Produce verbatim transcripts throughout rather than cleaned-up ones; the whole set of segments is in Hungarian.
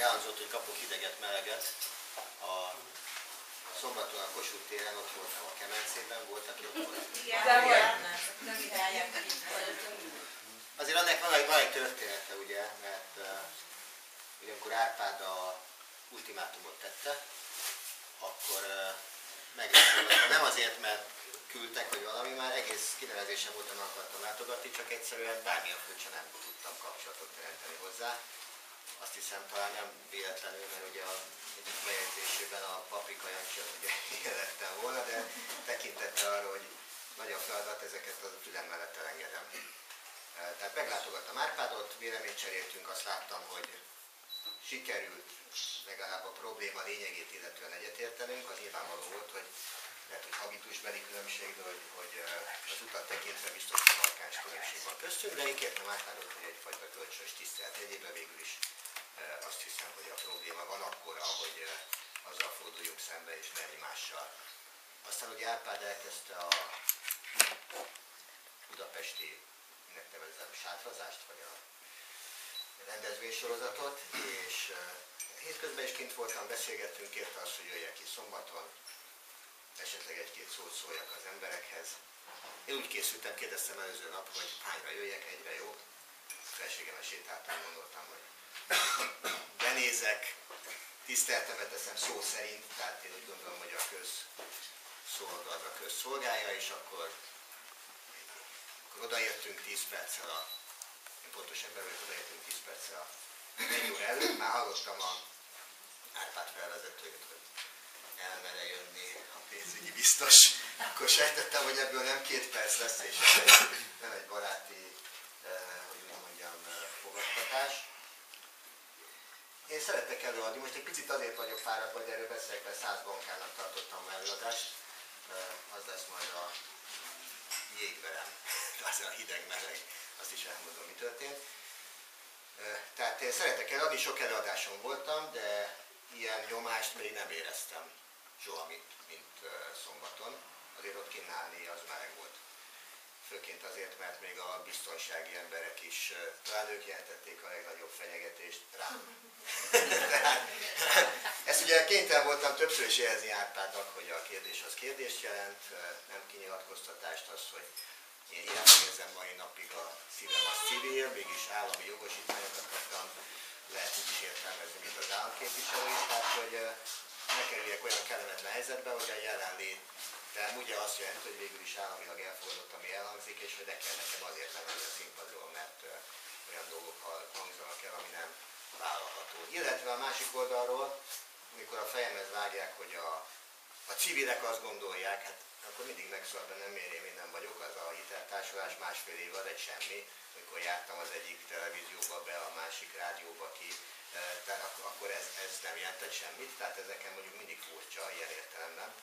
elhangzott, hogy kapok hideget, meleget. A szombaton a Kossuth téren ott voltam a Kemencében, volt, aki ott volt. Igen, de volt. Azért annak van egy, van egy története, ugye, mert uh, ugyankor Árpád a ultimátumot tette, akkor uh, meglátogattam. Nem azért, mert küldtek, vagy valami, már egész kinevezésem óta nem akartam látogatni, csak egyszerűen bármilyen furcsa nem tudtam kapcsolatot teremteni hozzá. Azt hiszem talán nem véletlenül, mert ugye a egyik bejegyzésében a Paprika Jancsi az ugye élettem volna, de tekintettel arra, hogy nagy a feladat, ezeket az fülem mellett elengedem. Tehát meglátogattam Árpádot, véleményt cseréltünk, azt láttam, hogy sikerült legalább a probléma lényegét illetően egyetértenünk. Az nyilvánvaló volt, hogy lehet, hogy habitusbeli különbség, de hogy, hogy az utat tekintve biztos markáns különbség van köztünk, de én kértem Árpádot, hogy egyfajta kölcsönös tisztelet jegyében végül is azt hiszem, hogy a probléma van akkora, hogy azzal forduljunk szembe és ne egymással. Aztán ugye Árpád elkezdte a budapesti, minek nevezem, sátrazást, vagy a rendezvénysorozatot, és hétközben is kint voltam, beszélgettünk, kérte azt, hogy jöjjek ki szombaton, esetleg egy-két szót szóljak az emberekhez. Én úgy készültem, kérdeztem előző nap, hogy hányra jöjjek, egyre jó. Felségemet sétáltam, gondoltam, hogy benézek, tiszteltemet teszem szó szerint, tehát én úgy gondolom, hogy a közszolgálat a közszolgálja, és akkor, akkor odaértünk tíz perccel a, én pontos ember vagyok, odaértünk tíz perccel a egy óra előtt, már hallottam a Árpád felvezetőt, hogy elmere jönni a pénzügyi biztos. Akkor sejtettem, hogy ebből nem két perc lesz, és nem egy baráti, hogy úgy mondjam, fogadtatás. Én szeretek előadni, most egy picit azért vagyok fáradt, vagy erről beszélek, mert száz bankának tartottam előadást. Az lesz majd a jégverem, azért a hideg-meleg, azt is elmondom, mi történt. Tehát én szeretek eladni, sok előadáson voltam, de ilyen nyomást még nem éreztem soha, mint, mint szombaton. Azért ott kínálni az meleg volt. Főként azért, mert még a biztonsági emberek is, talán ők jelentették a legnagyobb fenyegetést rám. Ezt ugye kénytelen voltam többször is jelzni Árpádnak, hogy a kérdés az kérdést jelent, nem kinyilatkoztatást, az, hogy én ilyen érzem mai napig a szívem az civil, mégis állami jogosítványokat kaptam, lehet úgy is értelmezni, mint az államképviselő is, tehát hogy ne kerüljek olyan kellemetlen helyzetbe, hogy a jelenlétem ugye azt jelenti, hogy végül is államilag elfogadott, ami elhangzik, és hogy ne kell nekem azért lemenni a színpadról, mert olyan dolgok hangzanak el, ami nem vállalható. Illetve a másik oldalról, amikor a fejemhez vágják, hogy a, a civilek azt gondolják, hát akkor mindig megszólal bennem, miért én nem vagyok, az a hiteltársulás másfél évad egy semmi, amikor jártam az egyik televízióba be, a másik rádióba ki, tehát akkor ez, ez nem jelentett semmit, tehát ez nekem mondjuk mindig furcsa ilyen értelemben.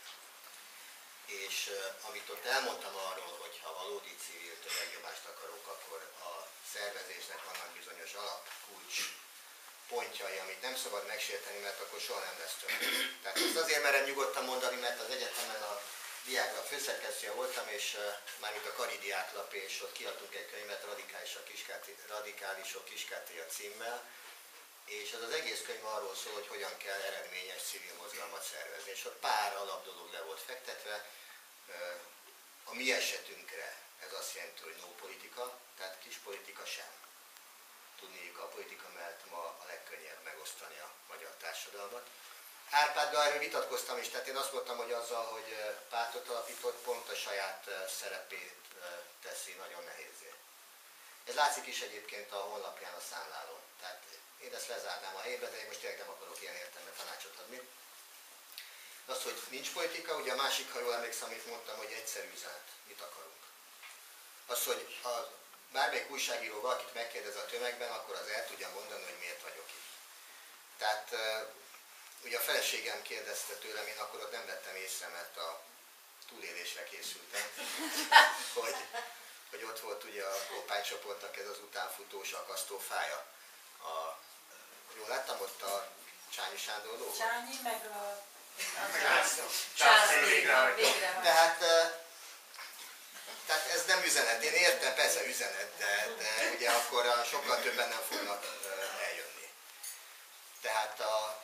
És uh, amit ott elmondtam arról, hogy ha valódi civil tömegnyomást akarok, akkor a szervezésnek vannak bizonyos alapkulcs pontjai, amit nem szabad megsérteni, mert akkor soha nem lesz több. Tehát ezt azért merem nyugodtan mondani, mert az egyetemen a diáklap főszerkesztője voltam, és uh, mármint a Kari diáklap, és ott kiadtunk egy könyvet, Radikálisok Kiskáté, Radikálisok Kiskátéja címmel, és ez az egész könyv arról szól, hogy hogyan kell eredményes civil mozgalmat szervezni. És ott pár alapdolog le volt fektetve. A mi esetünkre ez azt jelenti, hogy no politika, tehát kis politika sem. Tudniuk a politika, mert ma a legkönnyebb megosztani a magyar társadalmat. Árpáddal erről vitatkoztam is, tehát én azt mondtam, hogy azzal, hogy pártot alapított, pont a saját szerepét teszi nagyon nehézzé. Ez látszik is egyébként a honlapján a számlálón. Tehát én ezt lezárnám a helyben, de én most tényleg nem akarok ilyen értelemben tanácsot adni. De az, hogy nincs politika, ugye a másik, ha jól emlékszem, amit mondtam, hogy egyszerű üzenet. Mit akarunk? Az, hogy a bármelyik újságíró valakit megkérdez a tömegben, akkor az el tudja mondani, hogy miért vagyok itt. Tehát ugye a feleségem kérdezte tőlem, én akkor ott nem vettem észre, mert a túlélésre készültem, hogy, hogy ott volt ugye a Kopány-csoportnak ez az utánfutós akasztófája. A, jól láttam ott a Csányi Sándor dolgot? Csányi, meg a... Csányi végre. Tehát, tehát ez nem üzenet. Én értem, persze üzenet, de, de ugye akkor sokkal többen nem fognak eljönni.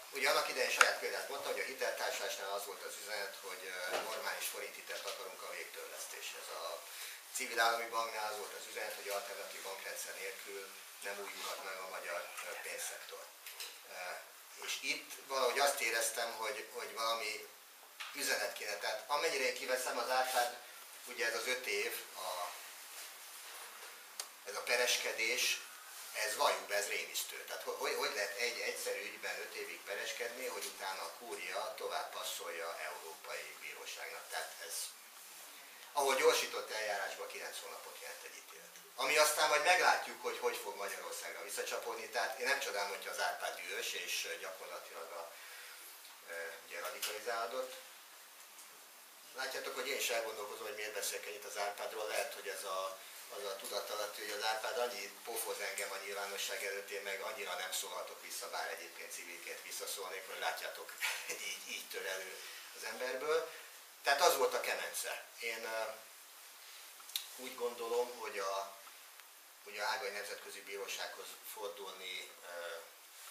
ugye annak idején saját példát mondtam, hogy a hiteltársulásnál az volt az üzenet, hogy normális forinthitelt akarunk a végtörlesztéshez. A civil állami banknál az volt az üzenet, hogy alternatív bankrendszer nélkül nem újulhat meg a magyar pénzszektor. És itt valahogy azt éreztem, hogy, hogy valami üzenet kéne. Tehát amennyire én kiveszem az Árpád, ugye ez az öt év, a, ez a pereskedés, ez valljuk be, ez rémisztő. Tehát hogy, hogy lehet egy egyszerű ügyben öt évig pereskedni, hogy utána a kúria tovább passzolja Európai Bíróságnak. Tehát ez, ahol gyorsított eljárásban kilenc hónapot jelent egy ítélet. Ami aztán majd meglátjuk, hogy hogy fog Magyarországra visszacsapódni. Tehát én nem csodálom, hogyha az Árpád dühös, és gyakorlatilag a, e, ugye radikalizálódott. Látjátok, hogy én is elgondolkozom, hogy miért beszélek ennyit az Árpádról. Lehet, hogy ez a, az a tudattalat, hogy az Árpád annyi pofoz engem a nyilvánosság előtt, én meg annyira nem szólhatok vissza, bár egyébként civilként visszaszólnék, hogy látjátok, így, így tör elő az emberből. Tehát az volt a kemence. Én uh, úgy gondolom, hogy a, hogy a Hágai Nemzetközi Bírósághoz fordulni uh,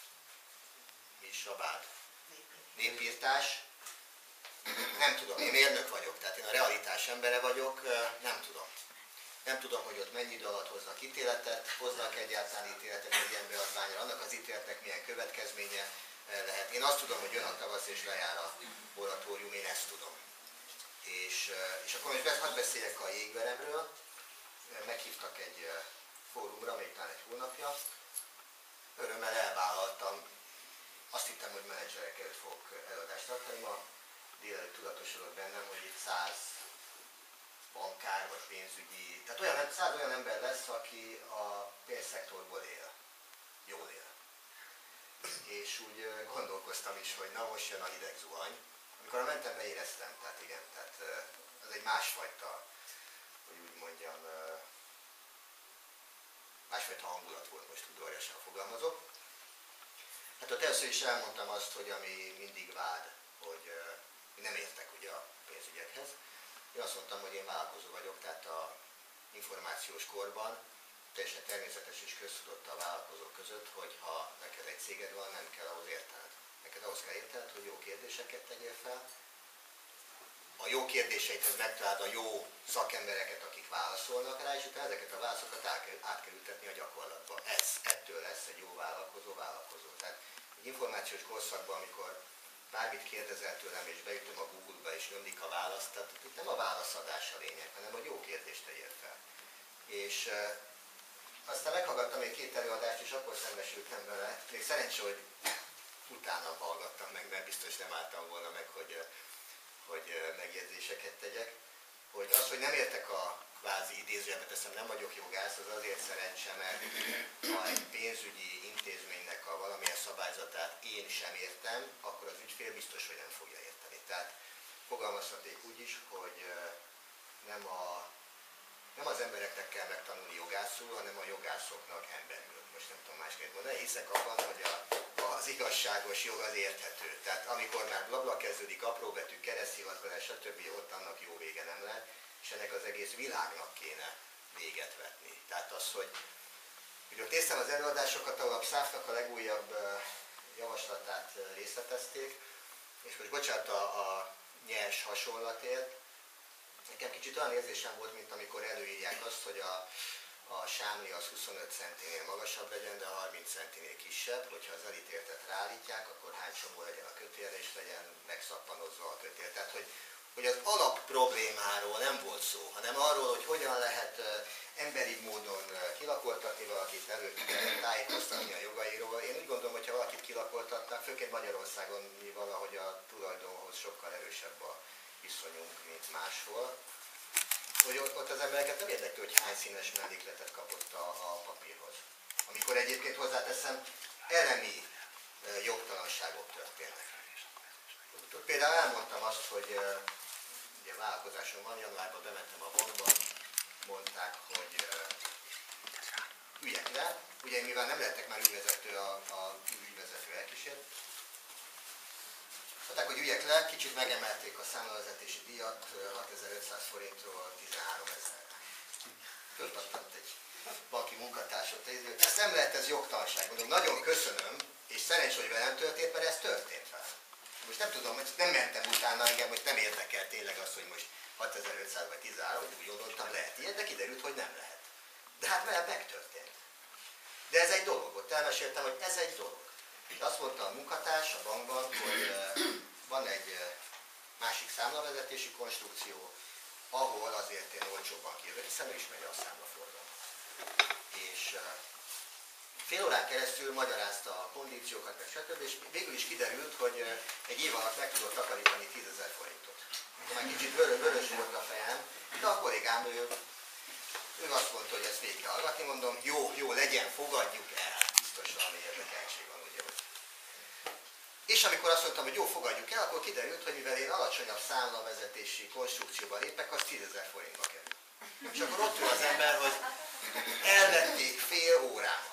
mi is a vád? Népírtás. Nem tudom, én mérnök vagyok, tehát én a realitás embere vagyok, uh, nem tudom. Nem tudom, hogy ott mennyi idő alatt hoznak ítéletet, hoznak egyáltalán ítéletet egy ilyen beadványra, annak az ítéletnek milyen következménye lehet. Én azt tudom, hogy jön a tavasz és lejár a moratórium, én ezt tudom. És, és akkor most hadd beszéljek a jégveremről. Meghívtak egy fórumra, még talán egy hónapja. Örömmel elvállaltam. Azt hittem, hogy menedzserek előtt fogok előadást tartani. Ma délelőtt tudatosodott bennem, hogy itt száz bankár vagy pénzügyi, tehát olyan, száz olyan ember lesz, aki a pénzszektorból él. Jól él. És úgy gondolkoztam is, hogy na most jön a hideg zuhany. Amikor mentem, ne éreztem, tehát igen, tehát ez egy másfajta, hogy úgy mondjam, másfajta hangulat volt, most udvariasan fogalmazok. Hát ott először is elmondtam azt, hogy ami mindig vád, hogy nem értek ugye a pénzügyekhez. Én azt mondtam, hogy én vállalkozó vagyok, tehát a információs korban teljesen természetes és köztudott a vállalkozók között, hogy ha neked egy céged van, nem kell ahhoz értened. Neked ahhoz kell értened, hogy jó kérdéseket tegyél fel. A jó kérdéseidhez megtaláld a jó szakembereket, akik válaszolnak rá, és utána ezeket a válaszokat át kell ültetni a gyakorlatba. Ez, ettől lesz egy jó vállalkozó vállalkozó. Tehát egy információs korszakban, amikor bármit kérdezel tőlem, és beütöm a Google-ba, és ömlik a választ, tehát itt nem a válaszadás a lényeg, hanem a jó kérdést tegyél fel. És e, aztán meghallgattam még két előadást, és akkor szembesültem vele. Még szerencsé, hogy utána hallgattam meg, mert biztos nem álltam volna meg, hogy, hogy megjegyzéseket tegyek. Hogy az, hogy nem értek a kvázi idézőjelbe teszem, nem vagyok jogász, az azért szerencse, mert ha egy pénzügyi intézménynek a valamilyen szabályzatát én sem értem, akkor az ügyfél biztos, hogy nem fogja érteni. Tehát fogalmazhaték úgy is, hogy nem, a, nem az embereknek kell megtanulni jogászul, hanem a jogászoknak emberből. Most nem tudom másképp mondani, hiszek abban, hogy a, az igazságos jog az érthető. Tehát amikor már blabla kezdődik, apró betű, kereszthivatkozás, stb. Ott annak jó vége nem lehet, és ennek az egész világnak kéne véget vetni. Tehát az, hogy ugye ott néztem az előadásokat, ahol a pszáfnak a legújabb javaslatát részletezték, és most bocsánat a, a nyers hasonlatért, nekem kicsit olyan érzésem volt, mint amikor előírják azt, hogy a, a sámli az huszonöt centinél magasabb legyen, de harminc centinél kisebb, hogyha az elítéltet ráállítják, akkor hány csomó legyen a kötélre, és legyen megszappanozva a kötél. Tehát, hogy hogy az alap problémáról nem volt szó, hanem arról, hogy hogyan lehet emberi módon kilakoltatni valakit, előtt tájékoztatni a jogairól. Én úgy gondolom, hogy ha valakit kilakoltatnak, főként Magyarországon mi valahogy a tulajdonhoz sokkal erősebb a viszonyunk, mint máshol, hogy ott, ott az embereket nem érdekli, hogy hány színes mellékletet kapott a, a papírhoz. Amikor egyébként hozzáteszem, elemi jogtalanságok történnek. Például elmondtam azt, hogy ugye vállalkozásom van, januárban bementem a bankba, mondták, hogy üljek le. Ugye mivel nem lettek már ügyvezető, a, a ügyvezető elkísért. Mondták, hogy üljek le, kicsit megemelték a számlavezetési díjat hatezer-ötszáz forintról tizenháromezer-re. Föltartott egy banki munkatársat, ezt nem lehet, ez jogtalanság. Mondom, nagyon köszönöm, és szerencsé, hogy velem történt, mert ez történt velem. Most nem tudom, nem mentem utána, engem most nem érdekel tényleg az, hogy most hatezer-ötszáz vagy tizenhárom, úgy gondoltam, lehet ilyet, de kiderült, hogy nem lehet. De hát velem megtörtént. De ez egy dolog, ott elmeséltem, hogy ez egy dolog. És azt mondta a munkatárs a bankban, hogy van egy másik számlavezetési konstrukció, ahol azért én olcsóbban kijövök, hiszen ő is megy a számlaforgalom. És fél órán keresztül magyarázta a kondíciókat, meg stb. És végül is kiderült, hogy egy év alatt meg tudott takarítani tízezer forintot. Már kicsit vörös, vörös volt a fejem, de a kollégám, ő, ő azt mondta, hogy ezt végig kell hallgatni, mondom, jó, jó, legyen, fogadjuk el. Biztos valami érdekeltség van, ugye? És amikor azt mondtam, hogy jó, fogadjuk el, akkor kiderült, hogy mivel én alacsonyabb számlavezetési konstrukcióba lépek, az tízezer forintba kerül. És akkor ott ül az ember, hogy elvették fél órámat.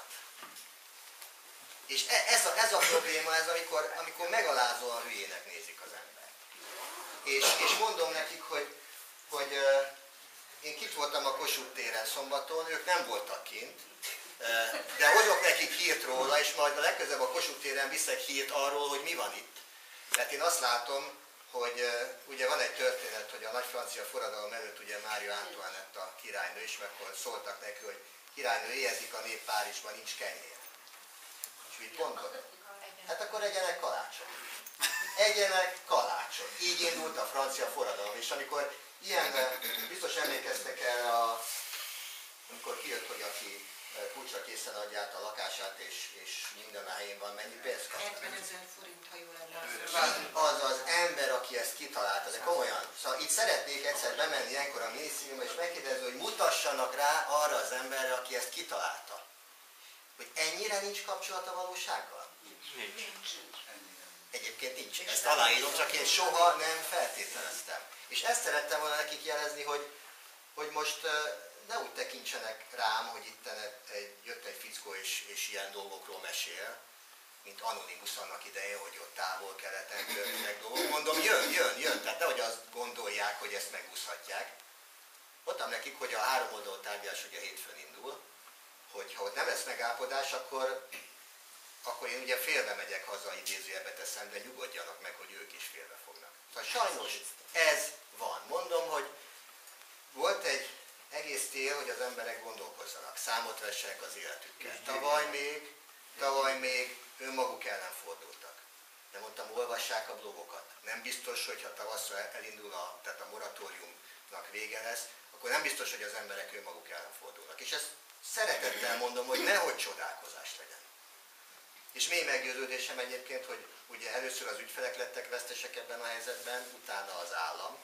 És ez a, ez a probléma, ez amikor, amikor megalázóan hülyének nézik az ember. És, és mondom nekik, hogy, hogy uh, én kint voltam a Kossuth téren szombaton, ők nem voltak kint, uh, de hozok nekik hírt róla, és majd a legközelebb a Kossuth téren viszek hírt arról, hogy mi van itt. Mert én azt látom, hogy uh, ugye van egy történet, hogy a nagy francia forradalom előtt ugye Mária Antoinette a királynő is, mert akkor szóltak neki, hogy királynő, éhezik a nép Párizsban, nincs kenyér. És mit mondod? Hát akkor egyenek kalácsot. Egyenek kalácsot. Így indult a francia forradalom. És amikor ilyen, biztos emlékeztek erre, a, amikor kijött, hogy aki kulcsra készen adja át a lakását, és, és minden a helyén van, mennyi pénzt kap? hetvenezer forint, ha jól emlékszem. Az az ember, aki ezt kitalálta, de komolyan. Szóval itt szeretnék egyszer bemenni ilyenkor a minisztériumba, és megkérdezni, hogy mutassanak rá arra az emberre, aki ezt kitalálta. Hogy ennyire nincs kapcsolat a valósággal? Nincs. Egyébként nincs. Ezt aláírom, csak én soha nem feltételeztem. És ezt szerettem volna nekik jelezni, hogy, hogy most ne úgy tekintsenek rám, hogy itt egy, jött egy fickó és, és ilyen dolgokról mesél, mint Anonymous annak idején, hogy ott távol-keleten történnek dolgok. Mondom, jön, jön, jön. Tehát nehogy azt gondolják, hogy ezt megúszhatják. Mondtam nekik, hogy a három oldalú tárgyalás ugye hétfőn indul, hogy ha ott nem lesz megállapodás, akkor, akkor én ugye félbe megyek haza, idézőjelbe teszem, de nyugodjanak meg, hogy ők is félbe fognak. Szóval sajnos ez van. Mondom, hogy volt egy egész tél, hogy az emberek gondolkozzanak, számot vessenek az életükkel. Tavaly még, tavaly még önmaguk ellen fordultak. De mondtam, olvassák a blogokat. Nem biztos, hogy ha tavasszal elindul, a, tehát a moratóriumnak vége lesz, akkor nem biztos, hogy az emberek önmaguk ellen fordulnak. És ezt szeretettel mondom, hogy nehogy csodálkozást legyen. És mély meggyőződésem egyébként, hogy ugye először az ügyfelek lettek vesztesek ebben a helyzetben, utána az állam.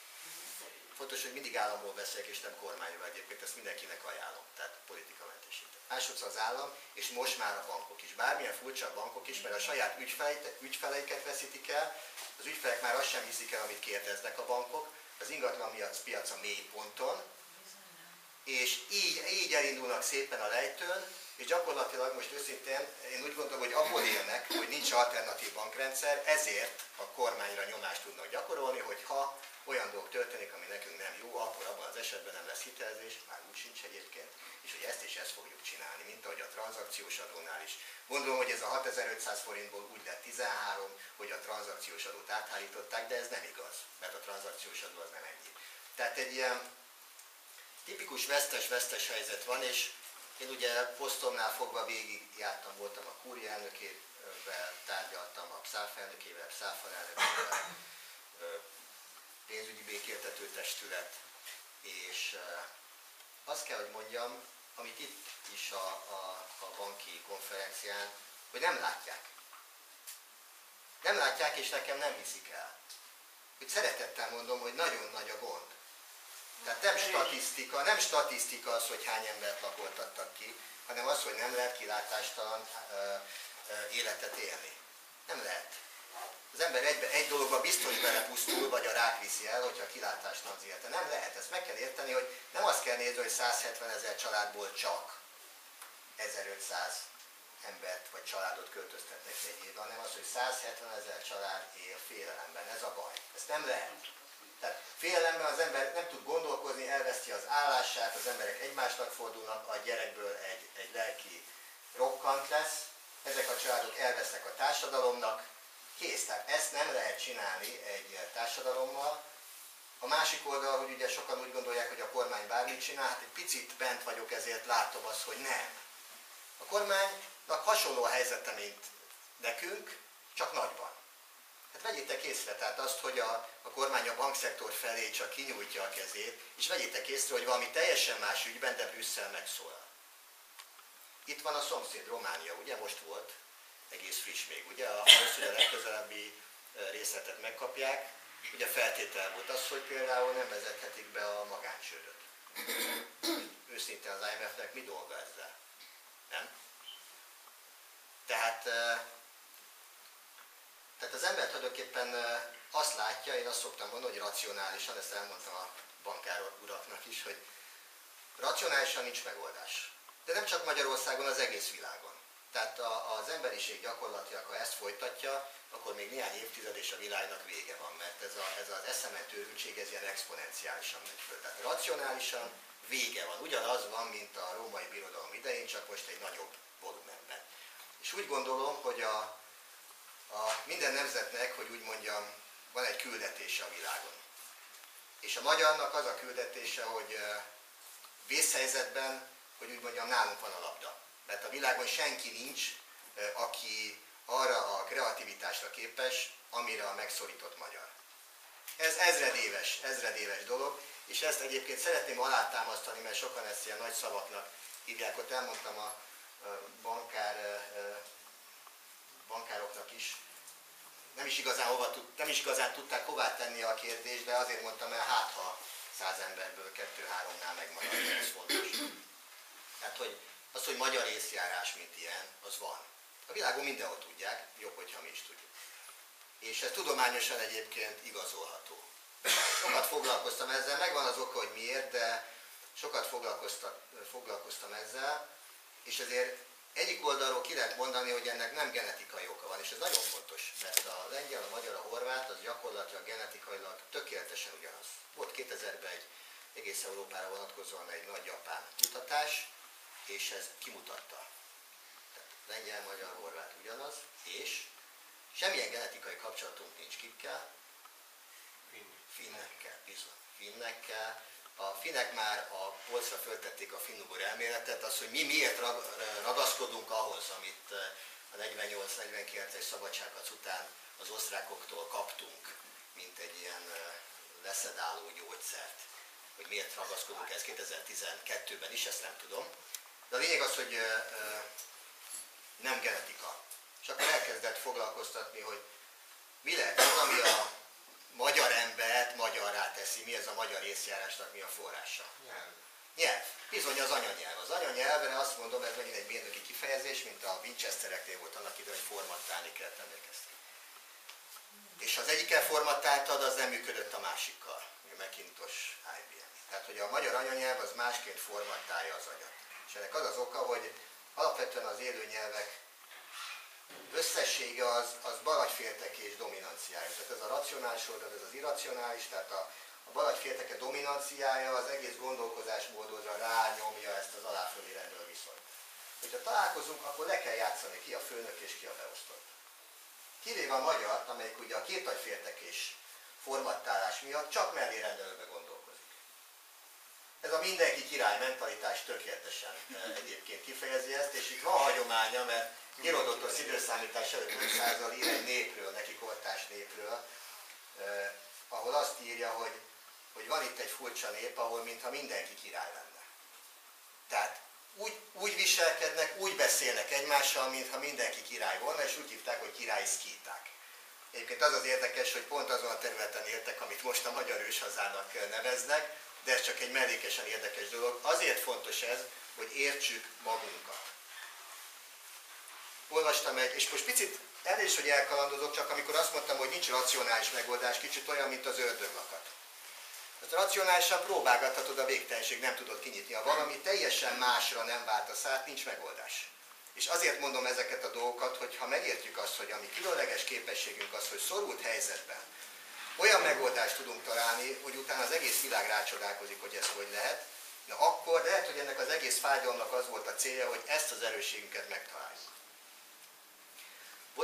Fontos, hogy mindig államról beszélek, és nem kormányról egyébként, ezt mindenkinek ajánlom, tehát politikamentesített. Másodszor az állam, és most már a bankok is. Bármilyen furcsa a bankok is, mert a saját ügyfeleiket veszítik el, az ügyfelek már azt sem hiszik el, amit kérdeznek a bankok, az ingatlan piac a mély ponton, és így, így elindulnak szépen a lejtőn, és gyakorlatilag most őszintén én úgy gondolom, hogy abból élnek, hogy nincs alternatív bankrendszer, ezért a kormányra nyomást tudnak gyakorolni, hogy ha olyan dolog történik, ami nekünk nem jó, akkor abban az esetben nem lesz hitelezés, már úgy sincs egyébként, és hogy ezt és ezt fogjuk csinálni, mint ahogy a tranzakciós adónál is. Gondolom, hogy ez a hatezer-ötszáz forintból úgy lett tizenhárom, hogy a tranzakciós adót áthárították, de ez nem igaz, mert a tranzakciós adó az nem ennyi. Tehát egy ilyen tipikus vesztes-vesztes helyzet van, és én ugye posztomnál fogva végig jártam, voltam a kúria elnökével, tárgyaltam a pszáf elnökével, pszáf elnökével, pénzügyi békéltető testület, és azt kell, hogy mondjam, amit itt is a, a, a banki konferencián, hogy nem látják. Nem látják, és nekem nem hiszik el. Hogy szeretettel mondom, hogy nagyon nagy a gond. Tehát nem statisztika, nem statisztika az, hogy hány embert lakoltattak ki, hanem az, hogy nem lehet kilátástalan ö, ö, életet élni. Nem lehet. Az ember egy, egy dologba biztos belepusztul, vagy a rák viszi el, hogyha kilátástalan az élete. Nem lehet. Ezt meg kell érteni, hogy nem azt kell nézni, hogy száz hetven ezer családból csak ezerötszáz embert vagy családot költöztetnek egy évben, hanem az, hogy száz hetven ezer család él félelemben. Ez a baj. Ezt nem lehet. Tehát félelemben az ember nem tud gondolkozni, elveszti az állását, az emberek egymásnak fordulnak, a gyerekből egy, egy lelki rokkant lesz, ezek a családok elvesznek a társadalomnak, kész. Tehát ezt nem lehet csinálni egy társadalommal. A másik oldal, hogy ugye sokan úgy gondolják, hogy a kormány bármit csinál, hát egy picit bent vagyok, ezért látom azt, hogy nem. A kormánynak hasonló a helyzete, mint nekünk, csak nagyban. Hát vegyétek észre, tehát azt, hogy a, a kormány a bankszektor felé csak kinyújtja a kezét, és vegyétek észre, hogy valami teljesen más ügyben, de Brüsszel megszólal. Itt van a szomszéd, Románia, ugye most volt, egész friss még, ugye, ahhoz, hogy a legközelebbi részletet megkapják, ugye feltétel volt az, hogy például nem vezethetik be a magáncsődöt. Őszintén az I M F-nek mi dolga ezzel? Nem? Tehát, tehát az ember tulajdonképpen azt látja, én azt szoktam mondani, hogy racionálisan, ezt elmondtam a bankár uraknak is, hogy racionálisan nincs megoldás. De nem csak Magyarországon, az egész világon. Tehát az emberiség gyakorlatilag, ha ezt folytatja, akkor még néhány évtized és a világnak vége van, mert ez, a, ez az eszemető őrültség, ez ilyen exponenciálisan megy föl. Tehát racionálisan vége van. Ugyanaz van, mint a római birodalom idején, csak most egy nagyobb volumenben. És úgy gondolom, hogy a, a minden nemzetnek, hogy úgy mondjam, van egy küldetése a világon. És a magyarnak az a küldetése, hogy vészhelyzetben, hogy úgy mondjam, nálunk van a labda. Mert a világon senki nincs, aki arra a kreativitásra képes, amire a megszorított magyar. Ez ezredéves, ezredéves dolog, és ezt egyébként szeretném alátámasztani, mert sokan ezt ilyen nagy szavaknak hívják. Ott elmondtam a bankár, bankároknak is, nem is, igazán hova, nem is igazán tudták hová tenni a kérdést, de azért mondtam el, hát ha száz emberből kettő-háromnál megmarad, ez fontos. Tehát, hogy az, hogy magyar észjárás, mint ilyen, az van. A világon mindenhol tudják, jobb, hogyha mi is tudjuk. És ez tudományosan egyébként igazolható. Sokat foglalkoztam ezzel, megvan az oka, hogy miért, de sokat foglalkoztam ezzel, és ezért egyik oldalról ki lehet mondani, hogy ennek nem genetikai oka van, és ez nagyon fontos, mert a lengyel, a magyar, a horvát, az gyakorlatilag genetikailag tökéletesen ugyanaz. Volt kétezerben egy egész Európára vonatkozóan egy nagy japán kutatás, és ez kimutatta. Tehát lengyel, magyar, horvát ugyanaz, és semmilyen genetikai kapcsolatunk nincs kikkel. Finnekkel, bizony. Finnekkel. A finnek már a polcra föltették a finnugor elméletet, az, hogy mi miért ragaszkodunk ahhoz, amit a negyvennyolc-negyvenkilences szabadságharc után az osztrákoktól kaptunk, mint egy ilyen leszedáló gyógyszert. Hogy miért ragaszkodunk ez kétezer-tizenkettőben is, ezt nem tudom. De a lényeg az, hogy ö, ö, nem genetika. És akkor elkezdett foglalkoztatni, hogy mi lehet az, ami a magyar embert magyarrá teszi, mi ez a magyar észjárásnak, mi a forrása. Nyelv. Nyelv. Bizony az anyanyelv. Az anyanyelvre azt mondom, ez megint egy mérnöki kifejezés, mint a Winchestereknél volt annak idején, hogy formattálni kellett, emlékeztek. És ha az egyikkel formattáltad, az nem működött a másikkal. A Macintosh, I B M. Tehát, hogy a magyar anyanyelv az másként formattálja az agyat. És ennek az az oka, hogy alapvetően az élő nyelvek összessége az, az balagyféltekés dominanciája. Tehát ez a racionális oldal, ez az irracionális, tehát a, a balagyfélteke dominanciája az egész gondolkozásmódodra rányomja ezt az aláfölé rendőr viszonyt. Hogyha találkozunk, akkor le kell játszani, ki a főnök és ki a beosztott. Kivéve a magyart, amelyik ugye a kétagyféltekés formattálás miatt csak mellé rendelőbe gondolkozik. Ez a mindenki király mentalitás tökéletesen egyébként kifejezi ezt, és itt van hagyománya, mert Hérodotosz időszámítás előtt ötszázal ír egy népről, neki kortárs népről, eh, ahol azt írja, hogy, hogy van itt egy furcsa nép, ahol mintha mindenki király lenne. Tehát úgy, úgy viselkednek, úgy beszélnek egymással, mintha mindenki király volna, és úgy hívták, hogy királyi szkíták. Egyébként az az érdekes, hogy pont azon a területen éltek, amit most a magyar őshazának neveznek, de ez csak egy mellékesen érdekes dolog. Azért fontos ez, hogy értsük magunkat. Olvastam egy, és most picit el is, hogy elkalandozok, csak amikor azt mondtam, hogy nincs racionális megoldás, kicsit olyan, mint az ördöglakat. Hát racionálisan próbálgathatod a végtelenség, nem tudod kinyitni. Ha valami teljesen másra nem váltasz át, nincs megoldás. És azért mondom ezeket a dolgokat, hogy ha megértjük azt, hogy ami különleges képességünk az, hogy szorult helyzetben olyan megoldást tudunk találni, hogy utána az egész világ rácsodálkozik, hogy ez hogy lehet, na akkor lehet, hogy ennek az egész fájdalomnak az volt a célja, hogy ezt az erősségünket megtaláljuk.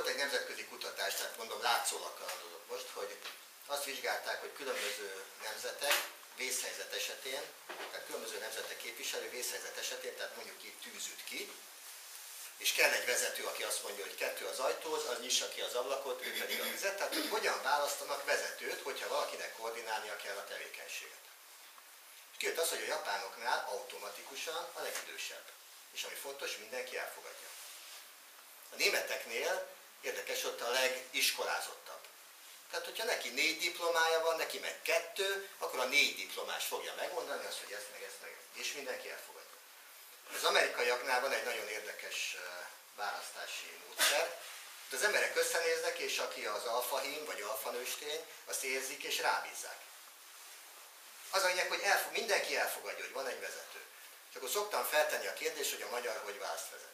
volt egy nemzetközi kutatás, tehát mondom látszólag kalandozok most, hogy azt vizsgálták, hogy különböző nemzetek vészhelyzet esetén, tehát különböző nemzetek képviselő vészhelyzet esetén, tehát mondjuk itt tűz üt ki, és kell egy vezető, aki azt mondja, hogy kettő az ajtóhoz, az nyissa ki az ablakot, ő pedig a vizet, tehát hogy hogyan választanak vezetőt, hogyha valakinek koordinálnia kell a tevékenységet. És kijött az, hogy a japánoknál automatikusan a legidősebb. És ami fontos, mindenki elfogadja. A németeknél érdekes, ott a legiskolázottabb. Tehát, hogyha neki négy diplomája van, neki meg kettő, akkor a négy diplomás fogja megmondani azt, hogy ezt meg ezt meg ezt. És mindenki elfogadja. Az amerikaiaknál van egy nagyon érdekes választási módszer. Az emberek összenéznek, és aki az alfahím vagy alfanőstény, azt érzik és rábízzák. Az a lényeg, hogy elfog, mindenki elfogadja, hogy van egy vezető. És akkor szoktam feltenni a kérdést, hogy a magyar hogy választ vezetőt.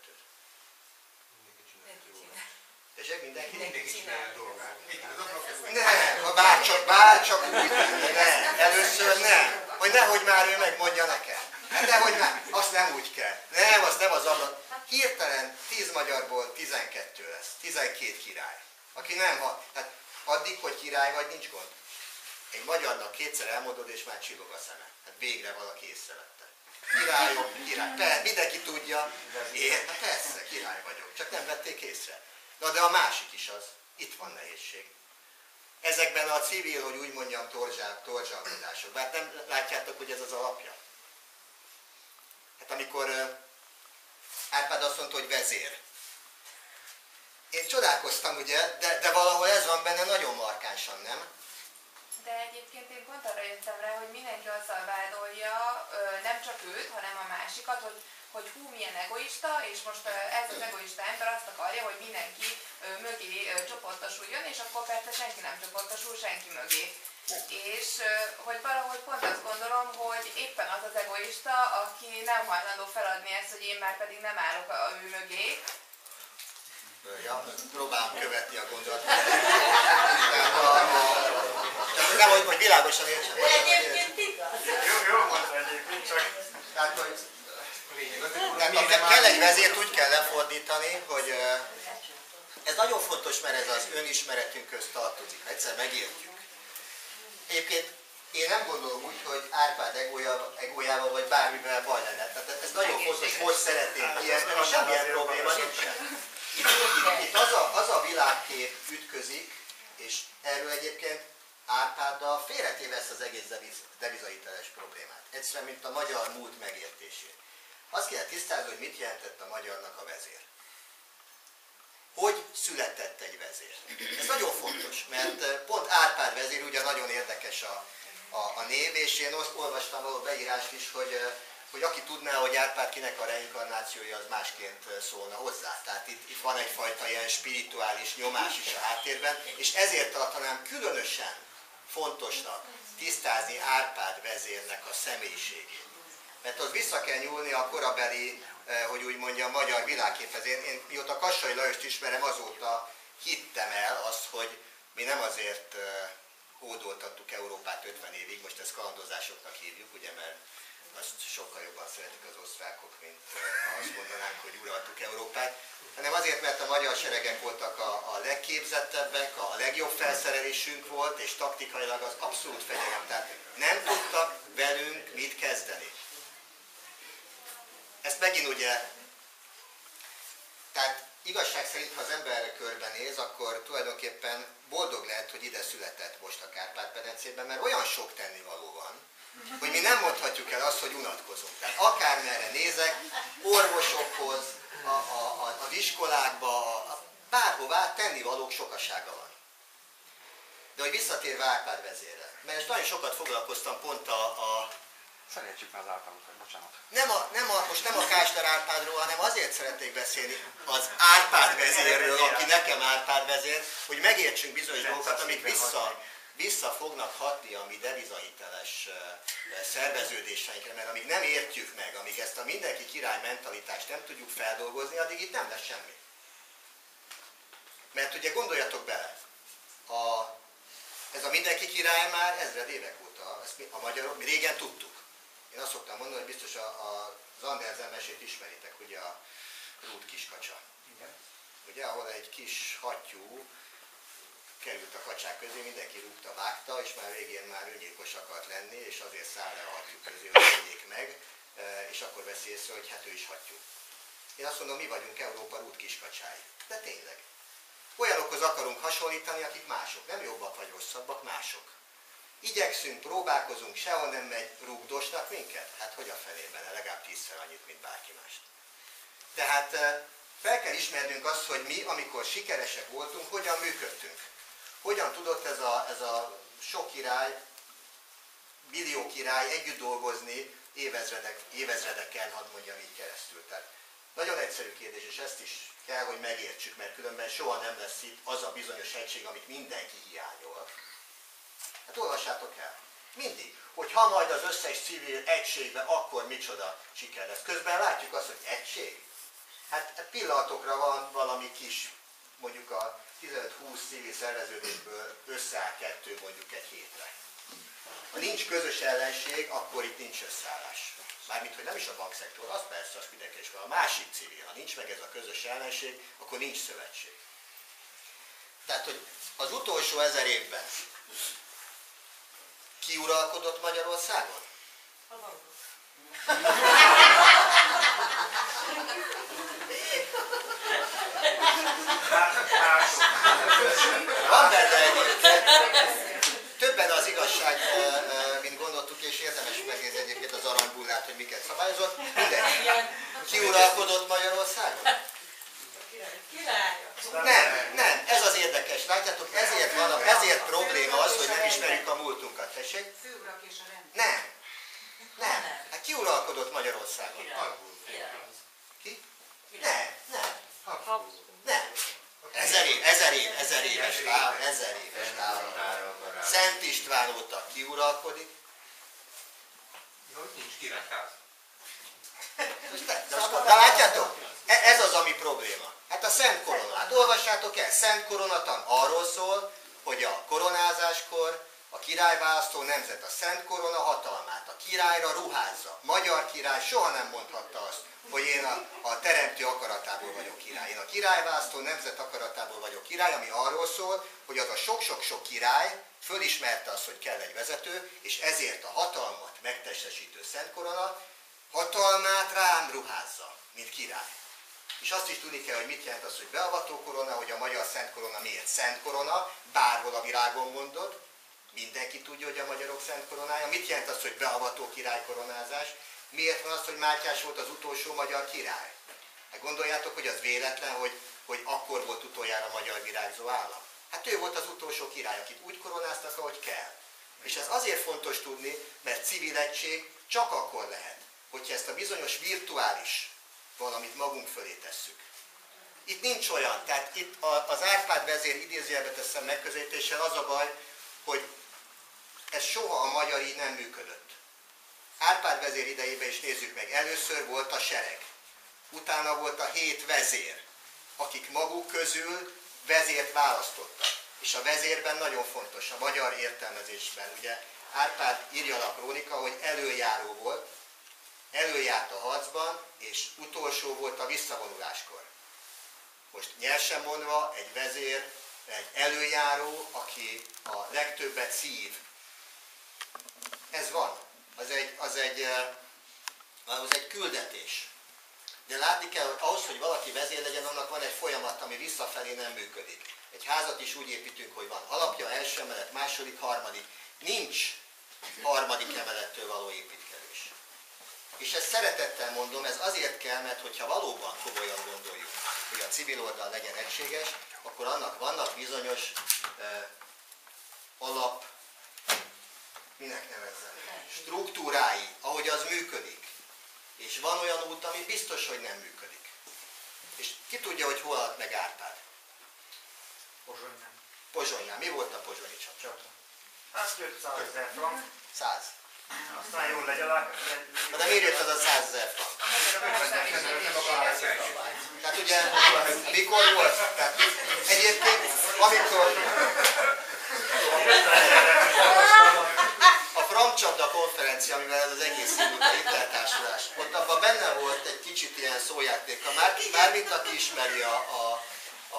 Tessék, mindenki? Mindenki csinálja a dolgát. Nem, ha bárcsak, bárcsak úgy tenni, ne. Először nem. Hogy nehogy már ő megmondja nekem. Hát nehogy már, azt nem úgy kell. Nem, azt nem az ablak. Hirtelen tíz magyarból tizenkettő lesz. tizenkét király. Aki nem, ha, hát addig, hogy király vagy, nincs gond. Egy magyarnak kétszer elmondod, és már csillog a szeme. Hát végre valaki észrevette. Királyok, király. Persze, mindenki tudja. Én, hát persze, király vagyok. Csak nem vették észre. Na de a másik is az. Itt van nehézség. Ezekben a civil, hogy úgy mondjam, torzsálkodások. Bár nem látjátok, hogy ez az alapja? Hát amikor uh, Árpád azt mondta, hogy vezér. Én csodálkoztam, ugye, de, de valahol ez van benne nagyon markánsan, nem? De egyébként én pont arra jöttem rá, hogy mindenki azzal vádolja, nem csak őt, hanem a másikat, hogy, hogy hú, milyen egoista, és most ez az egoista ember azt akarja, hogy mindenki mögé csoportosuljon, és akkor persze senki nem csoportosul senki mögé. És hogy valahogy pont azt gondolom, hogy éppen az az egoista, aki nem hajlandó feladni ezt, hogy én már pedig nem állok a ő mögé. Ja, próbálom követni a gondolatot. Nem, hogy, hogy világosan értsem. De egyébként igaz. Jó, jó mondta egyébként, csak... Tehát, hogy tehát kell egy vezért úgy kell lefordítani, hogy ez nagyon fontos, mert ez az önismeretünkhöz tartozik. Egyszer megértjük. Egyébként én nem gondolom úgy, hogy Árpád egójával vagy bármivel baj lenne. Tehát ez nagyon fontos, hogy szeretnénk ilyen, semmilyen probléma nincsen. Itt az a, az a világkép ütközik, és erről egyébként Árpáddal félretéve ezt az egész devizahiteles problémát. Egyszerűen, mint a magyar múlt megértését. Azt kell tisztázni, hogy mit jelentett a magyarnak a vezér. Hogy született egy vezér? Ez nagyon fontos, mert pont Árpád vezér, ugye nagyon érdekes a, a, a név, és én azt olvastam való beírást is, hogy, hogy aki tudná, hogy Árpád kinek a reinkarnációja, az másként szólna hozzá. Tehát itt, itt van egyfajta ilyen spirituális nyomás is a háttérben, és ezért tartanám különösen fontosnak tisztázni Árpád vezérnek a személyiségét. Mert az vissza kell nyúlni a korabeli, hogy úgy mondjam, magyar világképhez. Én, én mióta Kassai Lajost ismerem, azóta hittem el azt, hogy mi nem azért hódoltattuk Európát ötven évig, most ezt kalandozásoknak hívjuk, ugye, mert azt sokkal jobban szeretik az osztrákok, mint ha azt mondanánk, hogy uraltuk Európát, hanem azért, mert a magyar seregek voltak a, a legképzettebbek, a legjobb felszerelésünk volt, és taktikailag az abszolút fegyelem. Tehát nem tudtak velünk mit kezdeni. Ezt megint ugye, tehát igazság szerint, ha az ember körbenéz, akkor tulajdonképpen boldog lehet, hogy ide született most a Kárpát-medencében, mert olyan sok tennivaló van, hogy mi nem mondhatjuk el azt, hogy unatkozunk. Tehát akármerre nézek, orvosokhoz, a, a, a, az iskolákba, a, bárhová tennivalók sokasága van. De hogy visszatérve Árpád vezérre, mert nagyon sokat foglalkoztam pont a, a Szeretjük már az Árpádot, bocsánat. Nem a, nem a, most nem a Kásler Árpádról, hanem azért szeretnék beszélni az Árpád vezérről, aki nekem Árpád vezér, hogy megértsünk bizonyos dolgokat, amik vissza, vissza fognak hatni a mi devizahiteles szerveződéseinkre, mert amíg nem értjük meg, amíg ezt a mindenki király mentalitást nem tudjuk feldolgozni, addig itt nem lesz semmi. Mert ugye gondoljatok bele, a, ez a mindenki király már ezred évek óta, ezt mi, a magyarok, mi régen tudtuk. Én azt szoktam mondani, hogy biztos a, a, az Andersen mesét ismeritek, ugye a Rút kiskacsa. Igen. ugye, ahol egy kis hattyú került a kacsák közé, mindenki rúgta, vágta, és már végén már öngyilkos akart lenni, és azért száll le a hattyú közé, hogy tegyék meg, és akkor veszi észre, hogy hát ő is hattyú. Én azt mondom, mi vagyunk Európa rút kiskacsái. De tényleg. Olyanokhoz akarunk hasonlítani, akik mások. Nem jobbak vagy rosszabbak, mások. Igyekszünk, próbálkozunk, sehol nem megy, rúgdosnak minket? Hát hogy a felében? Legalább tízszer annyit, mint bárki mást. Tehát fel kell ismernünk azt, hogy mi, amikor sikeresek voltunk, hogyan működtünk. Hogyan tudott ez a, ez a sok király, millió király együtt dolgozni évezredek, évezredeken, hadd mondjam így keresztül. Tehát nagyon egyszerű kérdés, és ezt is kell, hogy megértsük, mert különben soha nem lesz itt az a bizonyos egység, amit mindenki hiányol. Hát olvassátok el. Mindig. Hogy ha majd az összes civil egységbe, akkor micsoda siker lesz. Közben látjuk azt, hogy egység. Hát pillanatokra van valami kis, mondjuk a tizenöt-húsz civil szerveződésből összeáll kettő mondjuk egy hétre. Ha nincs közös ellenség, akkor itt nincs összeállás. Mármint, hogy nem is a bankszektor, az persze, az mindenki is van. A másik civil, ha nincs meg ez a közös ellenség, akkor nincs szövetség. Tehát, hogy az utolsó ezer évben ki uralkodott Magyarországon? A valók. Van benne egyébként. Többen az igazság, mint gondoltuk, és érdemes megnézni egyébként az aranybullát, hogy miket szabályozott. Mindenki. Ki uralkodott Magyarországon? Nem, nem, ez az érdekes. Látjátok, ezért van, ezért probléma az, hogy nem ismerjük a múltunkat. Tessék? Főurak és a rend. Nem. Nem. Hát ki uralkodott Magyarországon? Ki? Nem, nem. Nem. Ezer év, ezer év, ezer éves távol, ezer éves távol. Szent István óta ki uralkodik? Nincs királyház. De, de látjátok? Ez az, ami probléma. Hát a Szent Korona. Hát olvassátok el, Szent Koronatan arról szól, hogy a koronázáskor a királyválasztó nemzet a Szent Korona hatalmát a királyra ruházza. Magyar király soha nem mondhatta azt, hogy én a, a teremtő akaratából vagyok király. Én a királyválasztó nemzet akaratából vagyok király, ami arról szól, hogy az a sok-sok-sok király fölismerte azt, hogy kell egy vezető, és ezért a hatalmat megtestesítő Szent Korona hatalmát rám ruházza, mint király. És azt is tudni kell, hogy mit jelent az, hogy beavató korona, hogy a magyar Szent Korona miért Szent Korona, bárhol a világon mondod, mindenki tudja, hogy a magyarok Szent Koronája. Mit jelent az, hogy beavató király koronázás? Miért van az, hogy Mátyás volt az utolsó magyar király? Hát gondoljátok, hogy az véletlen, hogy, hogy akkor volt utoljára magyar virágzó állam? Hát ő volt az utolsó király, akit úgy koronáztak, ahogy kell. És ez azért fontos tudni, mert civil egység csak akkor lehet, hogyha ezt a bizonyos virtuális valamit magunk fölé tesszük. Itt nincs olyan, tehát itt az Árpád vezér idézőjelbe teszem megközelítéssel az a baj, hogy ez soha a magyar így nem működött. Árpád vezér idejében is nézzük meg, először volt a sereg, utána volt a hét vezér, akik maguk közül vezért választottak. És a vezérben nagyon fontos, a magyar értelmezésben, ugye Árpád írja a krónika, hogy előjáró volt, előjárt a harcban, és utolsó volt a visszavonuláskor. Most nyersen mondva, egy vezér, egy előjáró, aki a legtöbbet szív. Ez van. Az egy, az egy, az egy küldetés. De látni kell, hogy ahhoz, hogy valaki vezér legyen, annak van egy folyamat, ami visszafelé nem működik. Egy házat is úgy építünk, hogy van alapja, első emelet, második, harmadik. Nincs harmadik emelettől való építkezés. És ezt szeretettel mondom, ez azért kell, mert hogyha valóban komolyan gondoljuk, hogy a civil oldal legyen egységes, akkor annak vannak bizonyos eh, alap, minek nevezzem, struktúrái, ahogy az működik. És van olyan út, ami biztos, hogy nem működik. És ki tudja, hogy hol halt meg Árpád? Pozsonynál. Pozsonynál. Mi volt a pozsonyi csata? Csata. Azt jött százezer frank. Száz. Aztán jól legyalák. Na de miért jött az a százezer frank? Tehát ugye, mikor volt? Tehát egyébként, amikor a Frankcsapda konferencia, amivel ez az egész indult, a intertársulás, ott abban benne volt egy kicsit ilyen szójáték, már, mármint aki ismeri a, a,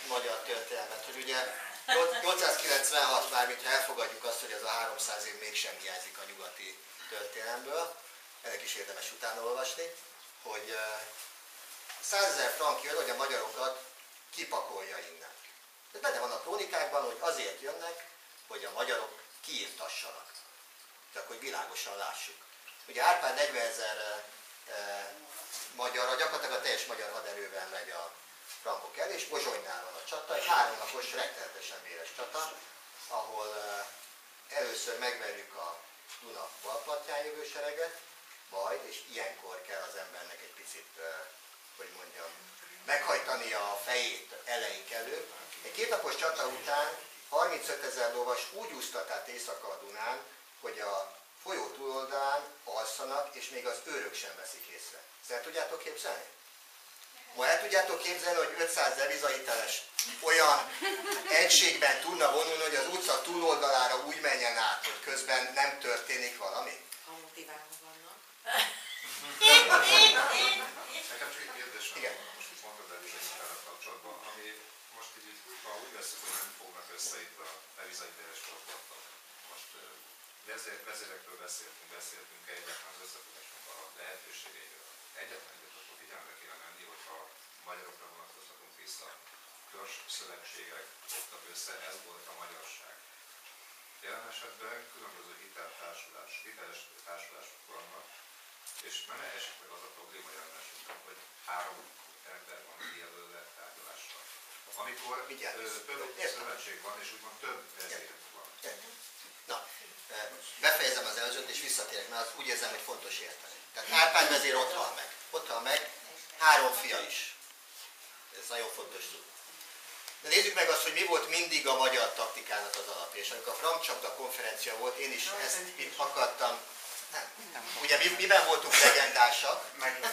magyar történelmet, hogy ugye nyolcszázkilencvenhat már, mintha elfogadjuk azt, hogy ez a háromszáz év mégsem hiányzik a nyugati történelemből, ennek is érdemes utána olvasni, hogy százezer frank jön, hogy a magyarokat kipakolja innen. De benne van a krónikákban, hogy azért jönnek, hogy a magyarok kiirtassanak. Csak hogy világosan lássuk. Ugye Árpád negyvenezer e, magyarra, gyakorlatilag a teljes magyar haderővel megy a frankok el, és Pozsonynál van a csata, egy háromnapos, rettenetesen véres csata, ahol e, először megverjük a Duna balpartján jövő sereget, majd, és ilyenkor kell az embernek egy picit, e, hogy mondjam, meghajtani a fejét elején elő. Egy kétnapos csata után harmincötezer lovas úgy úsztat át éjszaka a Dunán, hogy a folyó túloldalán alszanak, és még az őrök sem veszik észre. Ezt el tudjátok képzelni? Ma el tudjátok képzelni, hogy ötszáz devizahiteles olyan egységben tudna vonulni, hogy az utca túloldalára úgy menjen át, hogy közben nem történik valami? Ha motiválva vannak. Nekem csak egy kérdés van, igen. Most itt mondtad el bizonyítára kapcsolatban, ami most így, ha úgy veszük, hogy nem fognak össze itt a devizahiteles csoportban. Most vezér, vezérekről beszéltünk, beszéltünk egyáltalán az összefogásnak a lehetőségeiről. Egyáltalán egyet akkor figyelembe kéne menni, hogyha magyarokra vonatkoztatunk vissza törzs szövetségek, fogtak össze, ez volt a magyarság. Jelen esetben különböző hiteltársulás, hiteles társulások vannak, és nem esik meg az a probléma jelen esetben, hogy három ember van kijelölve tárgyalásra. Amikor ö, több szövetség van, és úgymond több vezér van. Na, befejezem az előzőt, és visszatérek, mert úgy érzem, hogy fontos érteni. Tehát Árpád vezér ott hal meg. Ott hal meg, három fia is. Ez nagyon fontos tudni. De nézzük meg azt, hogy mi volt mindig a magyar taktikának az alapja. És amikor a Frank Csapda konferencia volt, én is ezt itt akartam. Nem. Ugye mi, miben voltunk legendásak?